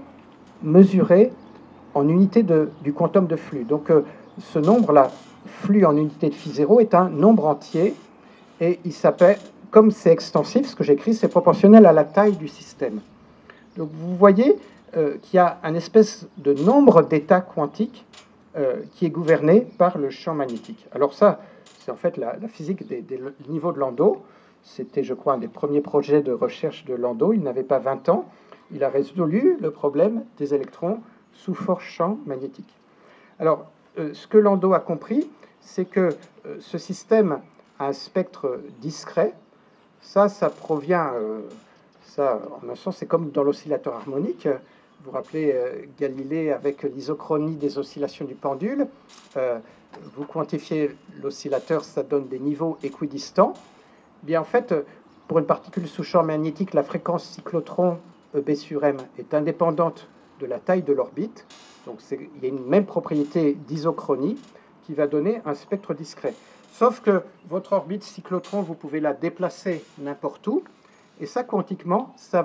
mesuré en unité de, du quantum de flux. Donc euh, ce nombre-là, flux en unité de phi zéro, est un nombre entier, et il s'appelle, comme c'est extensif, ce que j'écris, c'est proportionnel à la taille du système. Donc vous voyez euh, qu'il y a un espèce de nombre d'états quantiques euh, qui est gouverné par le champ magnétique. Alors ça, c'est en fait la, la physique des, des niveaux de Landau. C'était, je crois, un des premiers projets de recherche de Landau. Il n'avait pas vingt ans. Il a résolu le problème des électrons sous fort champ magnétique. Alors, euh, ce que Landau a compris, c'est que euh, ce système a un spectre discret. Ça, ça provient, euh, ça, en un sens, c'est comme dans l'oscillateur harmonique. Vous vous rappelez euh, Galilée avec l'isochronie des oscillations du pendule. Euh, vous quantifiez l'oscillateur, ça donne des niveaux équidistants. Bien, en fait, pour une particule sous champ magnétique, la fréquence cyclotron E B sur M est indépendante de la taille de l'orbite. Donc, il y a une même propriété d'isochronie qui va donner un spectre discret. Sauf que votre orbite cyclotron, vous pouvez la déplacer n'importe où. Et ça, quantiquement, ça va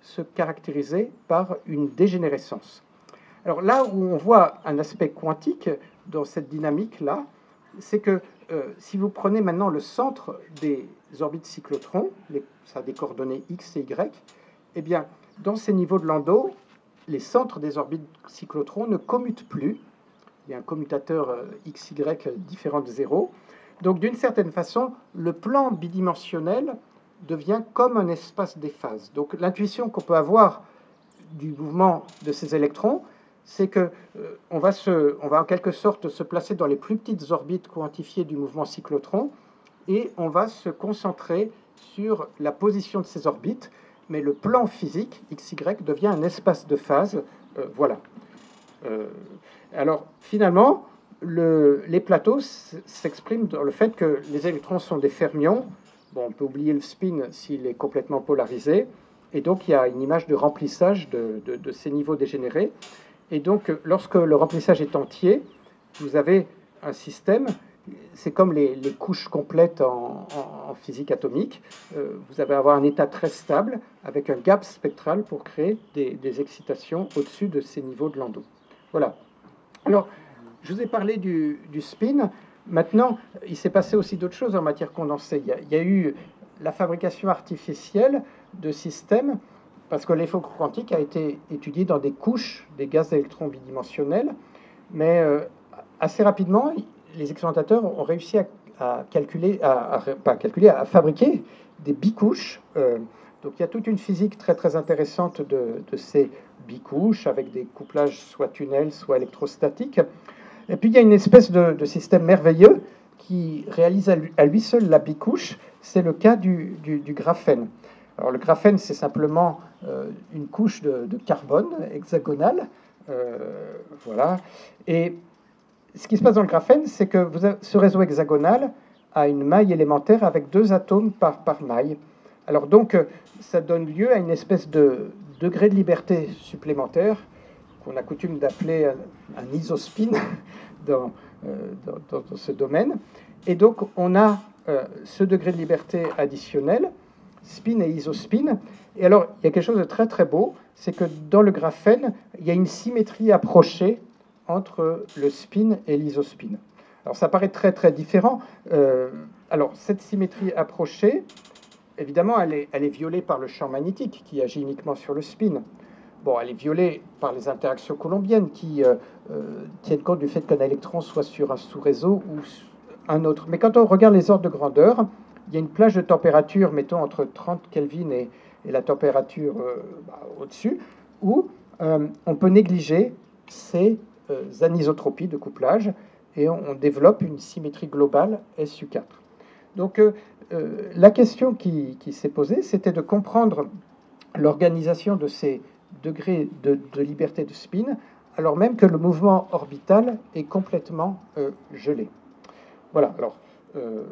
se caractériser par une dégénérescence. Alors là où on voit un aspect quantique dans cette dynamique-là, c'est que euh, si vous prenez maintenant le centre des orbites cyclotrons, les, ça a des coordonnées x et y, eh bien, dans ces niveaux de Landau, les centres des orbites cyclotrons ne commutent plus. Il y a un commutateur euh, x y différent de zéro. Donc, d'une certaine façon, le plan bidimensionnel devient comme un espace des phases. Donc, l'intuition qu'on peut avoir du mouvement de ces électrons, c'est qu'on euh, va, on va en quelque sorte se placer dans les plus petites orbites quantifiées du mouvement cyclotron et on va se concentrer sur la position de ces orbites, mais le plan physique, x y, devient un espace de phase. Euh, voilà. Euh, alors, finalement, le, les plateaux s'expriment dans le fait que les électrons sont des fermions. Bon, on peut oublier le spin s'il est complètement polarisé. Et donc, il y a une image de remplissage de, de, de ces niveaux dégénérés. Et donc, lorsque le remplissage est entier, vous avez un système, c'est comme les, les couches complètes en, en, en physique atomique. Euh, vous allez avoir un état très stable avec un gap spectral pour créer des, des excitations au-dessus de ces niveaux de Landau. Voilà. Alors, je vous ai parlé du, du spin. Maintenant, il s'est passé aussi d'autres choses en matière condensée. Il y a, il y a eu la fabrication artificielle de systèmes, parce que l'effet quantique a été étudié dans des couches des gaz d'électrons bidimensionnels, mais euh, assez rapidement, les expérimentateurs ont réussi à, à calculer, à, à, pas calculer, à fabriquer des bicouches. Euh, donc il y a toute une physique très très intéressante de, de ces bicouches, avec des couplages soit tunnels, soit électrostatiques. Et puis il y a une espèce de, de système merveilleux qui réalise à lui, à lui seul la bicouche, c'est le cas du, du, du graphène. Alors le graphène, c'est simplement euh, une couche de, de carbone hexagonale. Euh, voilà. Et ce qui se passe dans le graphène, c'est que vous avez, ce réseau hexagonal a une maille élémentaire avec deux atomes par, par maille. Alors donc, ça donne lieu à une espèce de degré de liberté supplémentaire qu'on a coutume d'appeler un, un isospin dans, euh, dans, dans ce domaine. Et donc, on a euh, ce degré de liberté additionnel, spin et isospin. Et alors, il y a quelque chose de très très beau, c'est que dans le graphène, il y a une symétrie approchée entre le spin et l'isospin. Alors, ça paraît très très différent. Euh, alors, cette symétrie approchée, évidemment, elle est, elle est violée par le champ magnétique qui agit uniquement sur le spin. Bon, elle est violée par les interactions coulombiennes qui euh, euh, tiennent compte du fait qu'un électron soit sur un sous-réseau ou un autre. Mais quand on regarde les ordres de grandeur, il y a une plage de température, mettons, entre trente Kelvin et, et la température euh, bah, au-dessus, où euh, on peut négliger ces euh, anisotropies de couplage et on, on développe une symétrie globale S U quatre. Donc, euh, euh, la question qui, qui s'est posée, c'était de comprendre l'organisation de ces degrés de, de liberté de spin, alors même que le mouvement orbital est complètement euh, gelé. Voilà, alors, euh,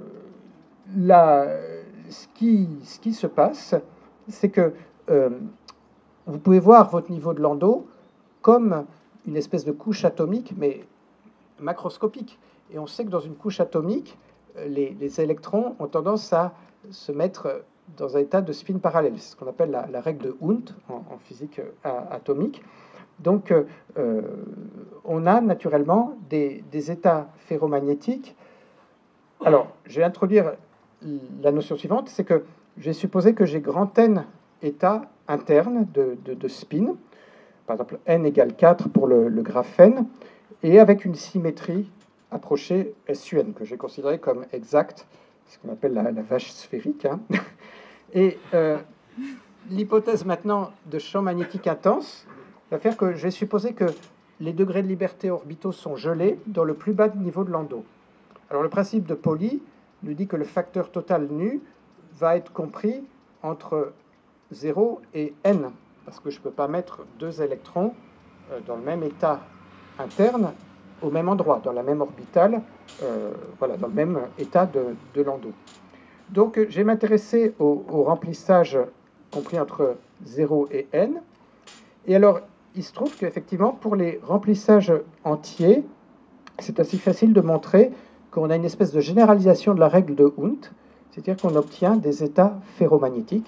la, ce, qui, ce qui se passe, c'est que euh, vous pouvez voir votre niveau de Landau comme une espèce de couche atomique, mais macroscopique. Et on sait que dans une couche atomique, les, les électrons ont tendance à se mettre dans un état de spin parallèle. C'est ce qu'on appelle la, la règle de Hund en, en physique euh, atomique. Donc, euh, on a naturellement des, des états ferromagnétiques. Alors, je vais introduire la notion suivante, c'est que j'ai supposé que j'ai grand N états internes de, de, de spin, par exemple N égale quatre pour le, le graphène, et avec une symétrie approchée S U N, que j'ai considérée comme exacte, ce qu'on appelle la, la vache sphérique. Hein. Et euh, l'hypothèse maintenant de champ magnétique intense va faire que je vais supposer que les degrés de liberté orbitaux sont gelés dans le plus bas niveau de Landau. Alors le principe de Pauli nous dit que le facteur total nu va être compris entre zéro et n, parce que je ne peux pas mettre deux électrons dans le même état interne au même endroit, dans la même orbitale, euh, voilà, dans le même état de, de Landau. Donc je vais m'intéresser au, au remplissage compris entre zéro et n. Et alors, il se trouve qu'effectivement, pour les remplissages entiers, c'est assez facile de montrer qu'on a une espèce de généralisation de la règle de Hund, c'est-à-dire qu'on obtient des états ferromagnétiques.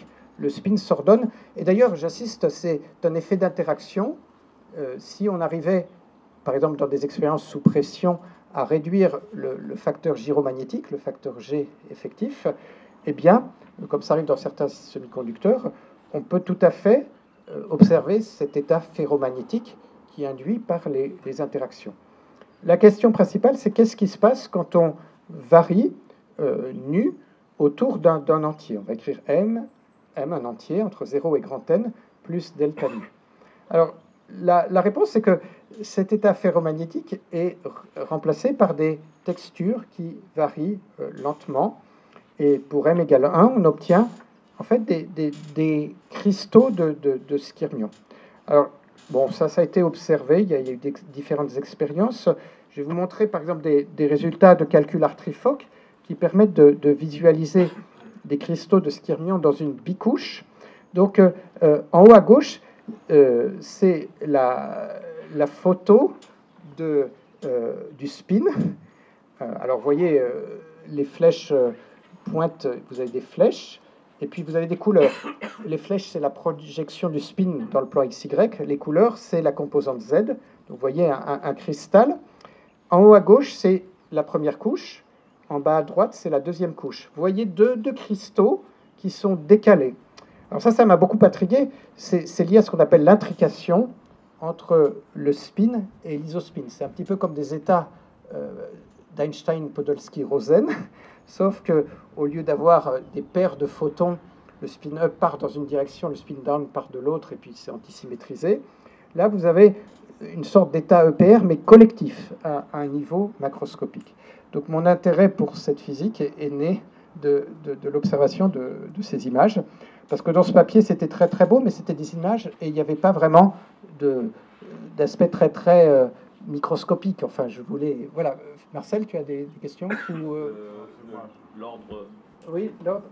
le spin s'ordonne. Et d'ailleurs, j'insiste, c'est un effet d'interaction. Euh, si on arrivait, par exemple, dans des expériences sous pression, à réduire le, le facteur gyromagnétique, le facteur G effectif, eh bien, comme ça arrive dans certains semi-conducteurs, on peut tout à fait euh, observer cet état ferromagnétique qui est induit par les, les interactions. La question principale, c'est qu'est-ce qui se passe quand on varie euh, nu autour d'un, d'un entier. On va écrire M, M un entier, entre zéro et grand N, plus delta nu. Alors, la, la réponse, c'est que cet état ferromagnétique est remplacé par des textures qui varient euh, lentement. Et pour M égale un, on obtient en fait des, des, des cristaux de, de, de skyrmion. Alors, bon, ça, ça a été observé, il y a, il y a eu des, différentes expériences. Je vais vous montrer, par exemple, des, des résultats de calcul artrifoque qui permettent de, de visualiser des cristaux de skyrmion dans une bicouche. Donc, euh, en haut à gauche, euh, c'est la, la photo de, euh, du spin. Euh, alors, vous voyez, euh, les flèches euh, pointent, vous avez des flèches, et puis vous avez des couleurs. Les flèches, c'est la projection du spin dans le plan X Y. Les couleurs, c'est la composante Z. Donc, vous voyez un, un, un cristal. En haut à gauche, c'est la première couche. En bas à droite, c'est la deuxième couche. Vous voyez deux, deux cristaux qui sont décalés. Alors ça, ça m'a beaucoup intrigué. C'est, c'est lié à ce qu'on appelle l'intrication entre le spin et l'isospin. C'est un petit peu comme des états euh, d'Einstein, Podolsky, Rosen, sauf que au lieu d'avoir des paires de photons, le spin up part dans une direction, le spin down part de l'autre, et puis c'est antisymétrisé. Là, vous avez une sorte d'état E P R, mais collectif, à, à un niveau macroscopique. Donc mon intérêt pour cette physique est, est né de, de, de l'observation de, de ces images, parce que dans ce papier, c'était très très beau, mais c'était des images, et il n'y avait pas vraiment de, d'aspect très très euh, microscopique. Enfin, je voulais... Voilà. Marcel, tu as des, des questions ou, euh... Euh, L'ordre... Oui, l'ordre...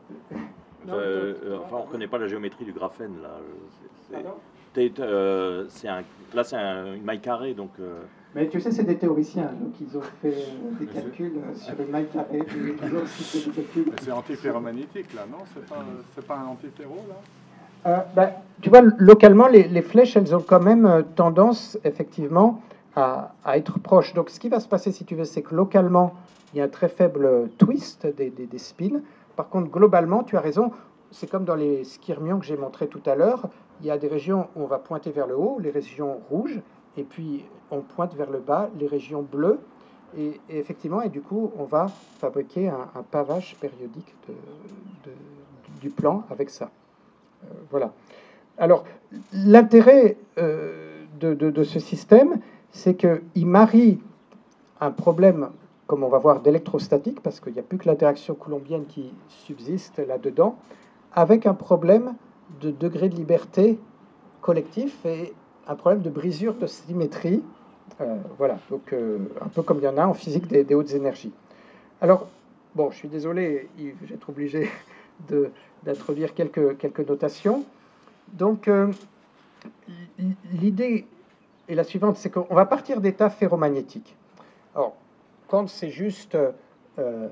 Euh, euh, enfin, on ne reconnaît pas la géométrie du graphène, là. C'est, c'est, euh, c'est un, là, c'est un, une maille carrée, donc... Euh... Mais tu sais, c'est des théoriciens, donc ils ont fait des mais calculs c'est... sur une maille carrée, puis ils ont aussi fait des calculs... Mais c'est antiferromagnétique, là, non? C'est pas, c'est pas un antiferro, là? Euh, ben, tu vois, localement, les, les flèches, elles ont quand même tendance, effectivement, à, à être proches. Donc, ce qui va se passer, si tu veux, c'est que localement, il y a un très faible twist des, des, des spins. Par contre, globalement, tu as raison, c'est comme dans les skyrmions que j'ai montré tout à l'heure. Il y a des régions où on va pointer vers le haut, les régions rouges, et puis on pointe vers le bas, les régions bleues. Et, et effectivement, et du coup, on va fabriquer un, un pavage périodique de, de, du plan avec ça. Euh, voilà. Alors, l'intérêt euh, de, de, de ce système, c'est qu'il marie un problème, comme on va voir, d'électrostatique, parce qu'il n'y a plus que l'interaction coulombienne qui subsiste là-dedans, avec un problème de degré de liberté collectif et un problème de brisure de symétrie. Euh, voilà, donc euh, un peu comme il y en a en physique des, des hautes énergies. Alors, bon, je suis désolé, Yves, j'ai été obligé de, d'introduire quelques, quelques notations. Donc, euh, l'idée est la suivante, c'est qu'on va partir d'états ferromagnétiques. Alors, quand c'est juste euh, euh,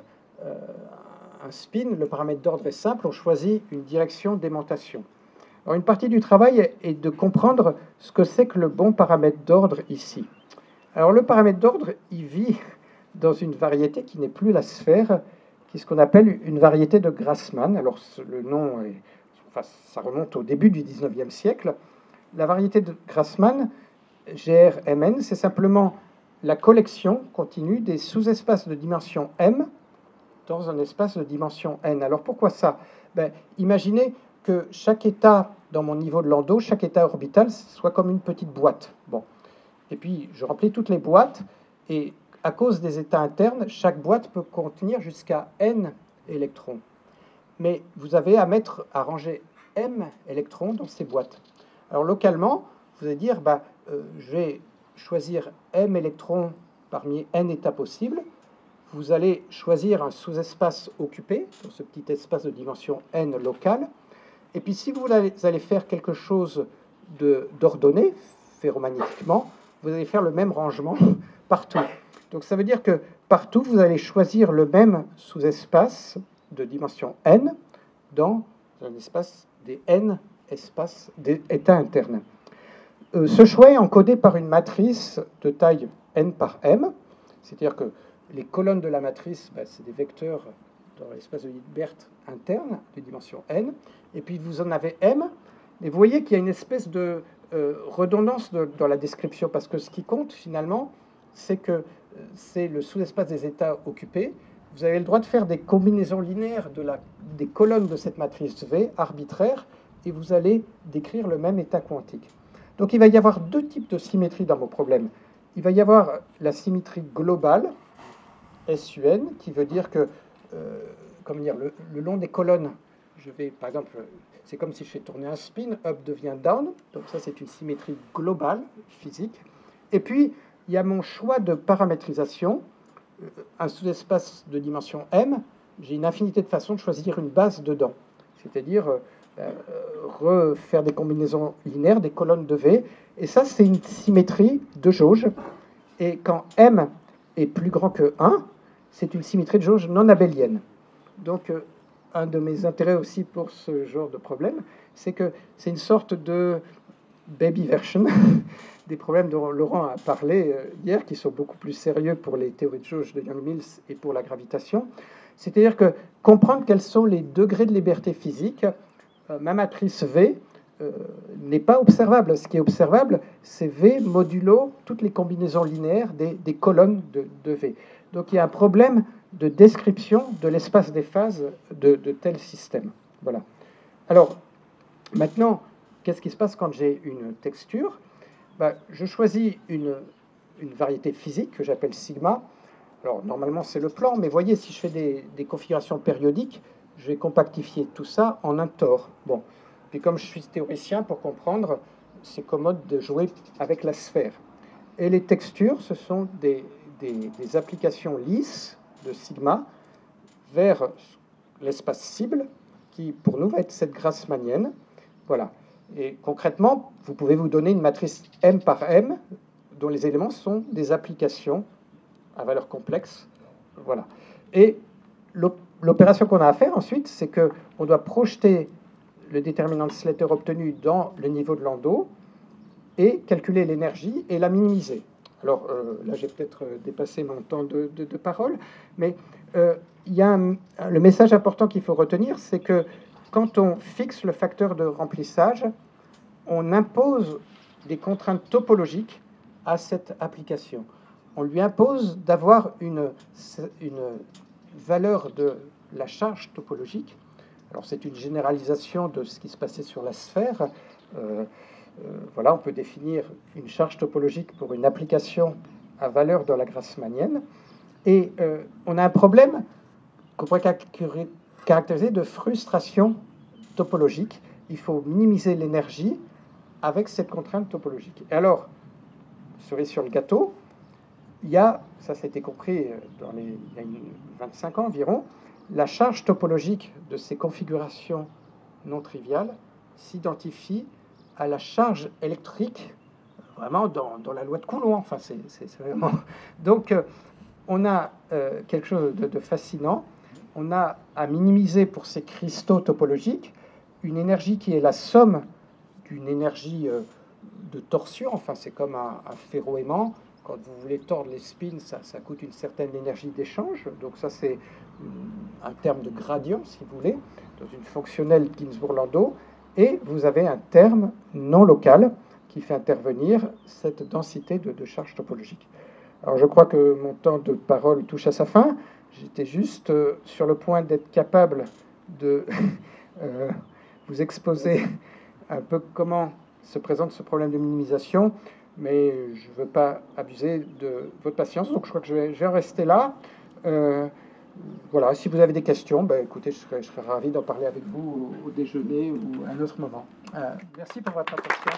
un spin, le paramètre d'ordre est simple, on choisit une direction d'aimantation. Alors, une partie du travail est de comprendre ce que c'est que le bon paramètre d'ordre ici. Alors, le paramètre d'ordre, il vit dans une variété qui n'est plus la sphère, qui est ce qu'on appelle une variété de Grassmann. Alors, le nom, est, enfin, ça remonte au début du dix-neuvième siècle. La variété de Grassmann, G R M N, c'est simplement la collection continue des sous-espaces de dimension M dans un espace de dimension N. Alors, pourquoi ça? Ben, imaginez que chaque état dans mon niveau de Landau, chaque état orbital, soit comme une petite boîte. Bon. Et puis, je remplis toutes les boîtes, et à cause des états internes, chaque boîte peut contenir jusqu'à N électrons. Mais vous avez à mettre, à ranger M électrons dans ces boîtes. Alors, localement, vous allez dire, bah, euh, je vais choisir M électrons parmi N états possibles. Vous allez choisir un sous-espace occupé, dans ce petit espace de dimension N local. Et puis, si vous allez faire quelque chose de, d'ordonné, ferromagnétiquement, vous allez faire le même rangement partout. Donc, ça veut dire que partout, vous allez choisir le même sous-espace de dimension N dans un espace des n espaces d'états internes. Euh, ce choix est encodé par une matrice de taille n par m, c'est-à-dire que les colonnes de la matrice, ben, c'est des vecteurs dans l'espace de Hilbert interne de dimension n, et puis vous en avez m, et vous voyez qu'il y a une espèce de euh, redondance de, dans la description, parce que ce qui compte finalement, c'est que euh, c'est le sous-espace des états occupés. Vous avez le droit de faire des combinaisons linéaires de la, des colonnes de cette matrice V arbitraires, et vous allez décrire le même état quantique. Donc il va y avoir deux types de symétrie dans mon problème. Il va y avoir la symétrie globale, S U N, qui veut dire que euh, comment dire, le, le long des colonnes, je vais, par exemple, c'est comme si je fais tourner un spin, up devient down, donc ça c'est une symétrie globale, physique. Et puis, il y a mon choix de paramétrisation, un sous-espace de dimension m, j'ai une infinité de façons de choisir une base dedans, c'est-à-dire euh, refaire des combinaisons linéaires, des colonnes de V, et ça c'est une symétrie de jauge, et quand m est plus grand que un, c'est une symétrie de jauge non abélienne. Donc, euh, un de mes intérêts aussi pour ce genre de problème, c'est que c'est une sorte de baby version des problèmes dont Laurent a parlé hier, qui sont beaucoup plus sérieux pour les théories de jauge de Yang-Mills et pour la gravitation. C'est-à-dire que comprendre quels sont les degrés de liberté physique, euh, ma matrice V euh, n'est pas observable. Ce qui est observable, c'est V modulo toutes les combinaisons linéaires des, des colonnes de, de V. Donc il y a un problème de description de l'espace des phases de, de tel système. Voilà. Alors, maintenant, qu'est-ce qui se passe quand j'ai une texture? Ben, je choisis une, une variété physique que j'appelle sigma. Alors, normalement, c'est le plan, mais voyez, si je fais des, des configurations périodiques, je vais compactifier tout ça en un tor. Bon. Puis comme je suis théoricien, pour comprendre, c'est commode de jouer avec la sphère. Et les textures, ce sont des, des, des applications lisses de sigma vers l'espace cible, qui pour nous va être cette grassmannienne. Voilà. Et concrètement, vous pouvez vous donner une matrice M par M, dont les éléments sont des applications à valeur complexe. Voilà. Et l'opération qu'on a à faire ensuite, c'est qu'on doit projeter le déterminant de Slater obtenu dans le niveau de Landau et calculer l'énergie et la minimiser. Alors euh, là, j'ai peut-être dépassé mon temps de, de, de parole, mais euh, il y a un, le message important qu'il faut retenir, c'est que quand on fixe le facteur de remplissage, on impose des contraintes topologiques à cette application. On lui impose d'avoir une, une valeur de la charge topologique. Alors c'est une généralisation de ce qui se passait sur la sphère. Euh, euh, voilà, on peut définir une charge topologique pour une application à valeur dans la grassmannienne. Et euh, on a un problème qu'on pourrait caractériser de frustration topologique. Il faut minimiser l'énergie avec cette contrainte topologique. Et alors, cerise sur le gâteau, il y a, ça, ça a été compris dans les, il y a vingt-cinq ans environ, la charge topologique de ces configurations non triviales s'identifie à la charge électrique, vraiment dans, dans la loi de Coulomb. Enfin, c'est, c'est, c'est vraiment... Donc, euh, on a euh, quelque chose de, de fascinant. On a à minimiser pour ces cristaux topologiques une énergie qui est la somme d'une énergie euh, de torsion. Enfin, c'est comme un, un ferroaimant. Quand vous voulez tordre les spins, ça, ça coûte une certaine énergie d'échange. Donc ça, c'est un terme de gradient, si vous voulez, dans une fonctionnelle Ginzburg-Landau. Et vous avez un terme non local qui fait intervenir cette densité de, de charge topologique. Alors je crois que mon temps de parole touche à sa fin. J'étais juste euh, sur le point d'être capable de euh, vous exposer un peu comment se présente ce problème de minimisation, mais je ne veux pas abuser de votre patience, donc je crois que je vais, je vais en rester là. Euh, voilà, si vous avez des questions, ben, écoutez, je serais, je serais ravi d'en parler avec vous au, au déjeuner ou à un autre moment. Euh, merci pour votre attention.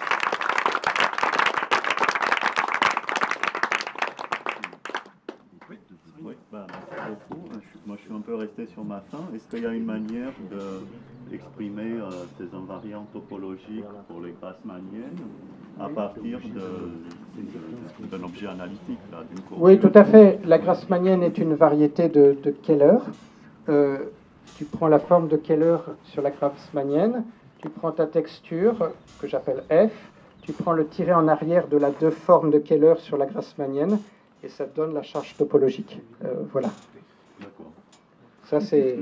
Oui, bah, merci beaucoup. Moi, je suis un peu resté sur ma faim. Est-ce qu'il y a une manière d'exprimer euh, ces invariants topologiques pour les grassmanniennes à partir d'un objet analytique là, d'une courbure? Oui, tout à fait. La grassmannienne est une variété de, de Keller. Euh, tu prends la forme de Keller sur la grassmannienne, tu prends ta texture, que j'appelle F, tu prends le tiré en arrière de la deux formes de Keller sur la grassmannienne, et ça te donne la charge topologique. Euh, voilà. D'accord. Ça, c'est...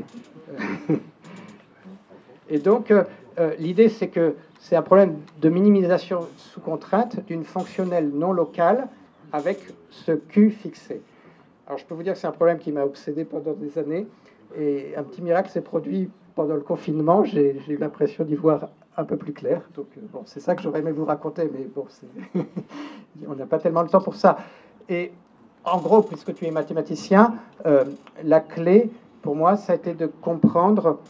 Et donc, euh, euh, l'idée, c'est que c'est un problème de minimisation sous contrainte d'une fonctionnelle non locale avec ce Q fixé. Alors, je peux vous dire que c'est un problème qui m'a obsédé pendant des années, et un petit miracle s'est produit pendant le confinement. J'ai eu l'impression d'y voir un peu plus clair. Donc, euh, bon, c'est ça que j'aurais aimé vous raconter, mais bon, on n'a pas tellement le temps pour ça. Et en gros, puisque tu es mathématicien, euh, la clé, pour moi, ça a été de comprendre,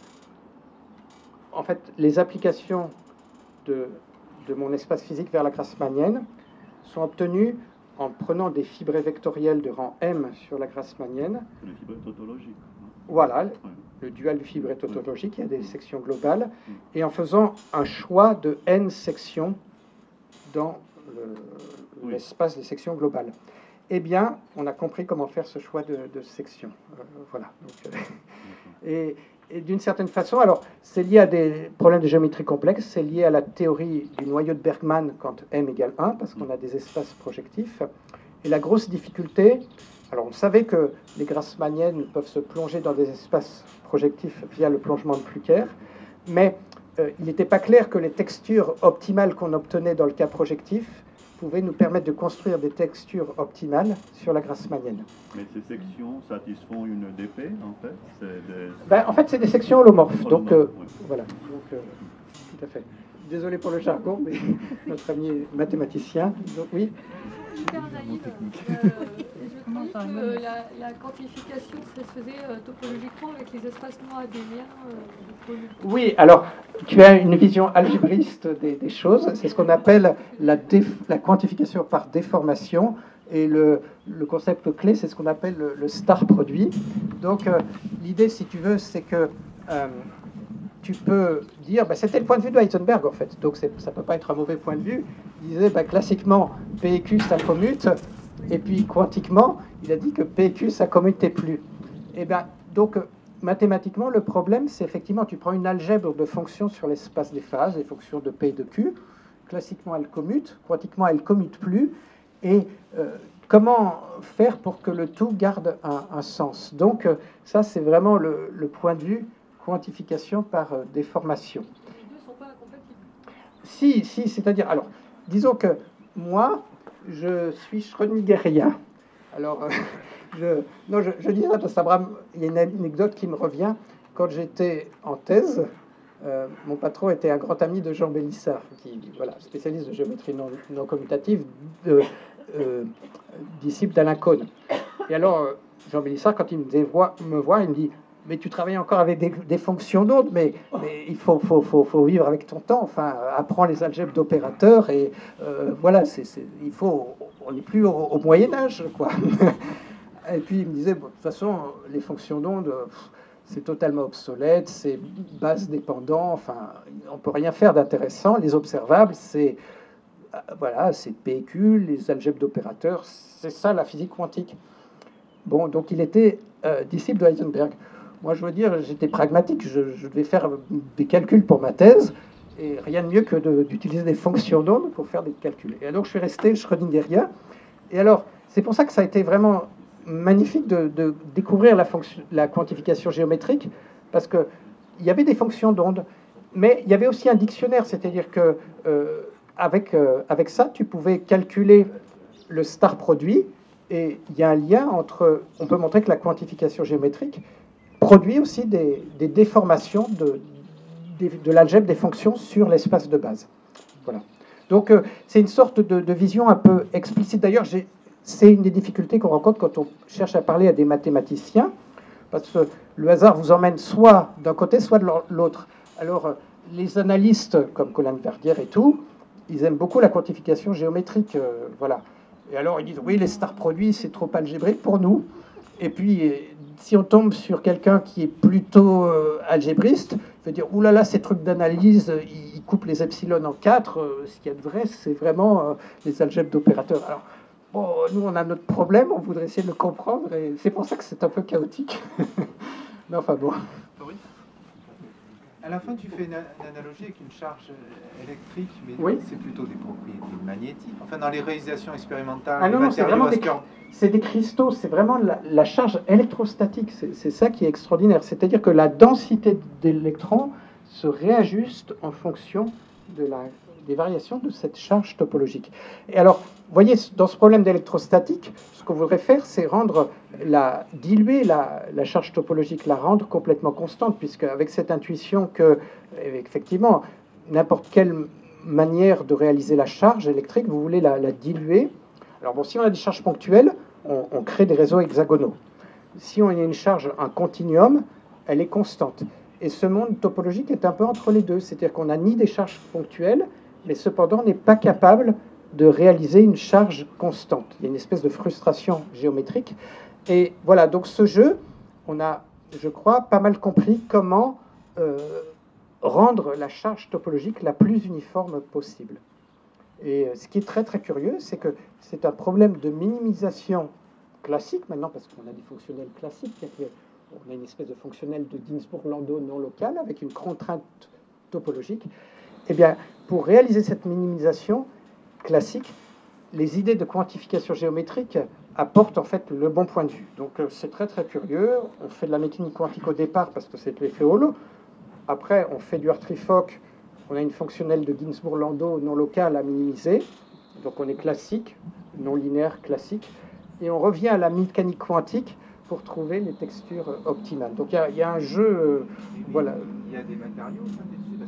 en fait, les applications de, de mon espace physique vers la grassmannienne sont obtenues en prenant des fibrés vectoriels de rang M sur la grassmannienne. Les fibrés tautologiques. Voilà, Ouais. le dual du fibré tautologique, il y a des sections globales, et en faisant un choix de n sections dans le- l'espace des sections globales. Eh bien, on a compris comment faire ce choix de, de sections. Euh, voilà. Donc, euh, et et d'une certaine façon, alors, c'est lié à des problèmes de géométrie complexe, c'est lié à la théorie du noyau de Bergman quand m égale un, parce qu'on a des espaces projectifs. Et la grosse difficulté, alors on savait que les grassmanniennes peuvent se plonger dans des espaces projectifs via le plongement de Plucker, mais euh, il n'était pas clair que les textures optimales qu'on obtenait dans le cas projectif pouvaient nous permettre de construire des textures optimales sur la grassmannienne. Mais ces sections satisfont une D P, en fait c'est des... Ben, en fait, c'est des sections holomorphes. Donc, euh, oui. voilà. Donc, euh, tout à fait. Désolé pour le jargon, mais notre ami est mathématicien. Donc, oui. Super naïve. Euh, je croyais que euh, la, la quantification ça se faisait euh, topologiquement avec les espaces non adéliens. Euh, oui, alors, tu as une vision algébriste des, des choses. C'est ce qu'on appelle la, la quantification par déformation. Et le, le concept clé, c'est ce qu'on appelle le, le star produit. Donc, euh, l'idée, si tu veux, c'est que euh, tu peux dire, bah, c'était le point de vue de Heisenberg, en fait. Donc, ça ne peut pas être un mauvais point de vue. Il disait, bah, classiquement, P et Q, ça commute. Et puis, quantiquement, il a dit que P et Q, ça commutait plus. Et bien, donc, mathématiquement, le problème, c'est effectivement, tu prends une algèbre de fonctions sur l'espace des phases, les fonctions de P et de Q. Classiquement, elles commutent. Quantiquement, elles commutent plus. Et euh, comment faire pour que le tout garde un, un sens? Donc, euh, ça, c'est vraiment le, le point de vue quantification par euh, déformation. Les deux ne sont pas incompatibles. Si, si, c'est-à-dire, alors, disons que moi, je suis schrödingerien. Alors, euh, je, non, je, je dis ça parce que il y a une anecdote qui me revient. Quand j'étais en thèse, euh, mon patron était un grand ami de Jean Bélissard, qui, voilà, spécialiste de géométrie non, non commutative, de, euh, disciple d'Alain Cohn. Et alors, euh, Jean Bélissard, quand il me, voit, me voit, il me dit « Mais tu travailles encore avec des, des fonctions d'onde, mais, mais il faut, faut, faut, faut vivre avec ton temps. Enfin, apprends les algèbres d'opérateurs. Et euh, voilà, c'est, c'est, il faut, on n'est plus au, au Moyen-Âge, quoi. » Et puis, il me disait bon, « De toute façon, les fonctions d'onde, c'est totalement obsolète, c'est base dépendant. Enfin, on ne peut rien faire d'intéressant. Les observables, c'est... Voilà, c'est P Q, les algèbres d'opérateurs, c'est ça la physique quantique. » Bon, donc il était euh, disciple de Heisenberg. Moi, je veux dire, j'étais pragmatique, je, je devais faire des calculs pour ma thèse, et rien de mieux que de, d'utiliser des fonctions d'onde pour faire des calculs. Et alors, je suis resté schrödingerien. Et alors, c'est pour ça que ça a été vraiment magnifique de, de découvrir la, fonction, la quantification géométrique, parce qu'il y avait des fonctions d'onde, mais il y avait aussi un dictionnaire, c'est-à-dire que euh, avec, euh, avec ça, tu pouvais calculer le star produit, et il y a un lien entre... On peut montrer que la quantification géométrique produit aussi des, des déformations de, de, de l'algèbre des fonctions sur l'espace de base. Voilà. Donc, euh, c'est une sorte de, de vision un peu explicite. D'ailleurs, j'ai, c'est une des difficultés qu'on rencontre quand on cherche à parler à des mathématiciens, parce que le hasard vous emmène soit d'un côté, soit de l'autre. Alors, les analystes, comme Colin Verdière et tout, ils aiment beaucoup la quantification géométrique. Euh, voilà. Et alors, ils disent, oui, les stars produits, c'est trop algébrique pour nous. Et puis, si on tombe sur quelqu'un qui est plutôt euh, algébriste, il veut dire, oulala, là là, ces trucs d'analyse, ils, ils coupent les epsilon en quatre. Euh, ce qu'il y a de vrai, c'est vraiment euh, les algèbres d'opérateurs. Alors, bon, nous, on a notre problème, on voudrait essayer de le comprendre, et c'est pour ça que c'est un peu chaotique. Mais enfin, bon. Oui. À la fin, tu fais une, une analogie avec une charge électrique, mais oui. c'est plutôt des propriétés magnétiques. Enfin, dans les réalisations expérimentales, ah non, non, c'est vraiment des, c'est des cristaux, c'est vraiment la, la charge électrostatique. C'est ça qui est extraordinaire. C'est-à-dire que la densité d'électrons se réajuste en fonction de la, des variations de cette charge topologique. Et alors, vous voyez, dans ce problème d'électrostatique, ce qu'on voudrait faire, c'est rendre la, diluer la, la charge topologique, la rendre complètement constante, puisque avec cette intuition que, effectivement, n'importe quelle manière de réaliser la charge électrique, vous voulez la, la diluer. Alors bon, si on a des charges ponctuelles, on, on crée des réseaux hexagonaux. Si on a une charge, un continuum, elle est constante. Et ce monde topologique est un peu entre les deux, c'est-à-dire qu'on n'a ni des charges ponctuelles, mais cependant on n'est pas capable de réaliser une charge constante. Il y a une espèce de frustration géométrique. Et voilà, donc ce jeu, on a, je crois, pas mal compris comment euh, rendre la charge topologique la plus uniforme possible. Et ce qui est très très curieux, c'est que c'est un problème de minimisation classique maintenant, parce qu'on a des fonctionnels classiques, on a une espèce de fonctionnel de Ginzburg-Landau non local avec une contrainte topologique. Eh bien, pour réaliser cette minimisation classique, les idées de quantification géométrique apportent en fait le bon point de vue. Donc c'est très très curieux. On fait de la mécanique quantique au départ parce que c'est l'effet holo. Après, on fait du Hartree-Fock. On a une fonctionnelle de Ginzburg-Landau non locale à minimiser. Donc on est classique, non linéaire classique. Et on revient à la mécanique quantique pour trouver les textures optimales. Donc il y, y a un jeu... Euh, voilà. Il y a des matériaux, ça,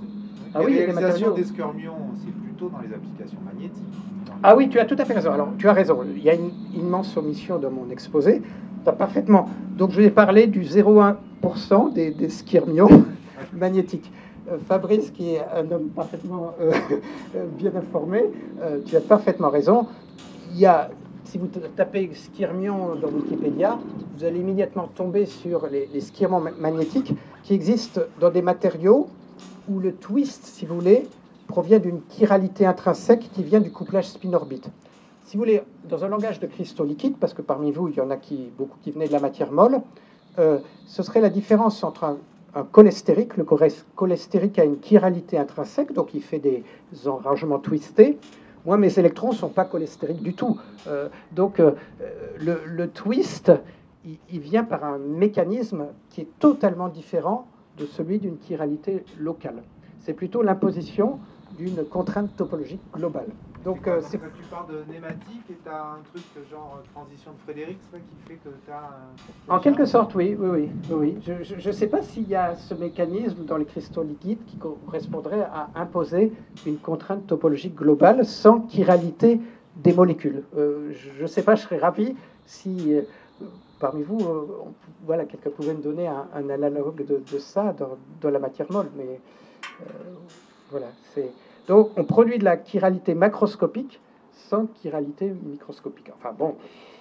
ah oui, il y a des matériaux. Des skermions, c'est plutôt dans les applications magnétiques. Ah oui, tu as tout à fait raison. Alors, tu as raison. Il y a une immense omission dans mon exposé. Tu as parfaitement... Donc, je vais parler du zéro virgule un pour cent des, des skyrmions magnétiques. Euh, Fabrice, qui est un homme parfaitement euh, bien informé, euh, tu as parfaitement raison. Il y a... Si vous tapez skyrmion dans Wikipédia, vous allez immédiatement tomber sur les, les skyrmions magnétiques qui existent dans des matériaux où le twist, si vous voulez, provient d'une chiralité intrinsèque qui vient du couplage spin-orbite. Si vous voulez, dans un langage de cristaux liquides, parce que parmi vous, il y en a qui, beaucoup qui venaient de la matière molle, euh, ce serait la différence entre un, un cholestérique. Le cholestérique a une chiralité intrinsèque, donc il fait des enragements twistés. Moi, mes électrons ne sont pas cholestériques du tout. Euh, donc, euh, le, le twist, il, il vient par un mécanisme qui est totalement différent de celui d'une chiralité locale. C'est plutôt l'imposition d'une contrainte topologique globale. Donc, euh, c'est quand tu parles de nématique et tu as un truc genre transition de Frédéric, ça qui fait que tu as... Un... En quelque sorte, oui. oui, oui, oui. Je ne sais pas s'il y a ce mécanisme dans les cristaux liquides qui correspondrait à imposer une contrainte topologique globale sans chiralité des molécules. Euh, je ne sais pas, je serais ravi si... Euh, parmi vous, euh, on, voilà, quelqu'un pouvait me donner un, un analogue de, de ça dans, dans la matière molle, mais euh, voilà, c'est... Donc, on produit de la chiralité macroscopique sans chiralité microscopique. Enfin bon,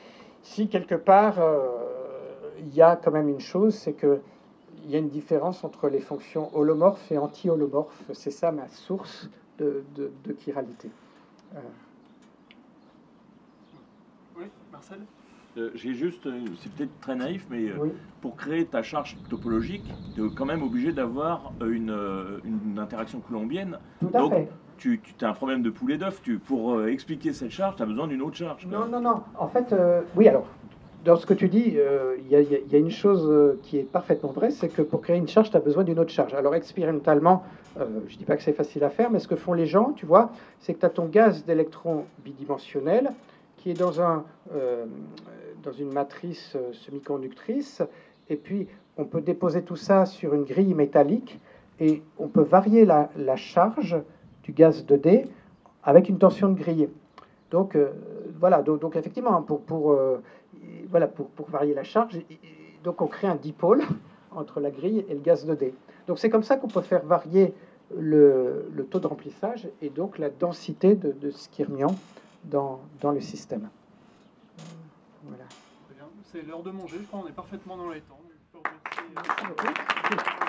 si quelque part, euh, il y a quand même une chose, c'est qu'il y a une différence entre les fonctions holomorphes et anti-holomorphes. C'est ça ma source de, de, de chiralité. Euh. Oui, Marcel ? Euh, J'ai juste, euh, c'est peut-être très naïf, mais euh, oui. pour créer ta charge topologique, tu es quand même obligé d'avoir une, euh, une interaction coulombienne. Tout à Donc, fait. tu, tu as un problème de poulet d'œuf. Pour euh, expliquer cette charge, tu as besoin d'une autre charge. Non, non, non. En fait, euh, oui, alors, dans ce que tu dis, il euh, y, y, y a une chose qui est parfaitement vraie, c'est que pour créer une charge, tu as besoin d'une autre charge. Alors, expérimentalement, euh, je ne dis pas que c'est facile à faire, mais ce que font les gens, tu vois, c'est que tu as ton gaz d'électrons bidimensionnel qui est dans, un, euh, dans une matrice semi-conductrice, et puis on peut déposer tout ça sur une grille métallique, et on peut varier la, la charge du gaz deux D avec une tension de grille. Donc, euh, voilà, donc, donc effectivement, pour, pour, euh, voilà, pour, pour varier la charge, donc on crée un dipôle entre la grille et le gaz deux D. Donc c'est comme ça qu'on peut faire varier le, le taux de remplissage et donc la densité de, de skyrmion dans, dans le système. Voilà. C'est l'heure de manger, je crois qu'on est parfaitement dans les temps. Merci beaucoup.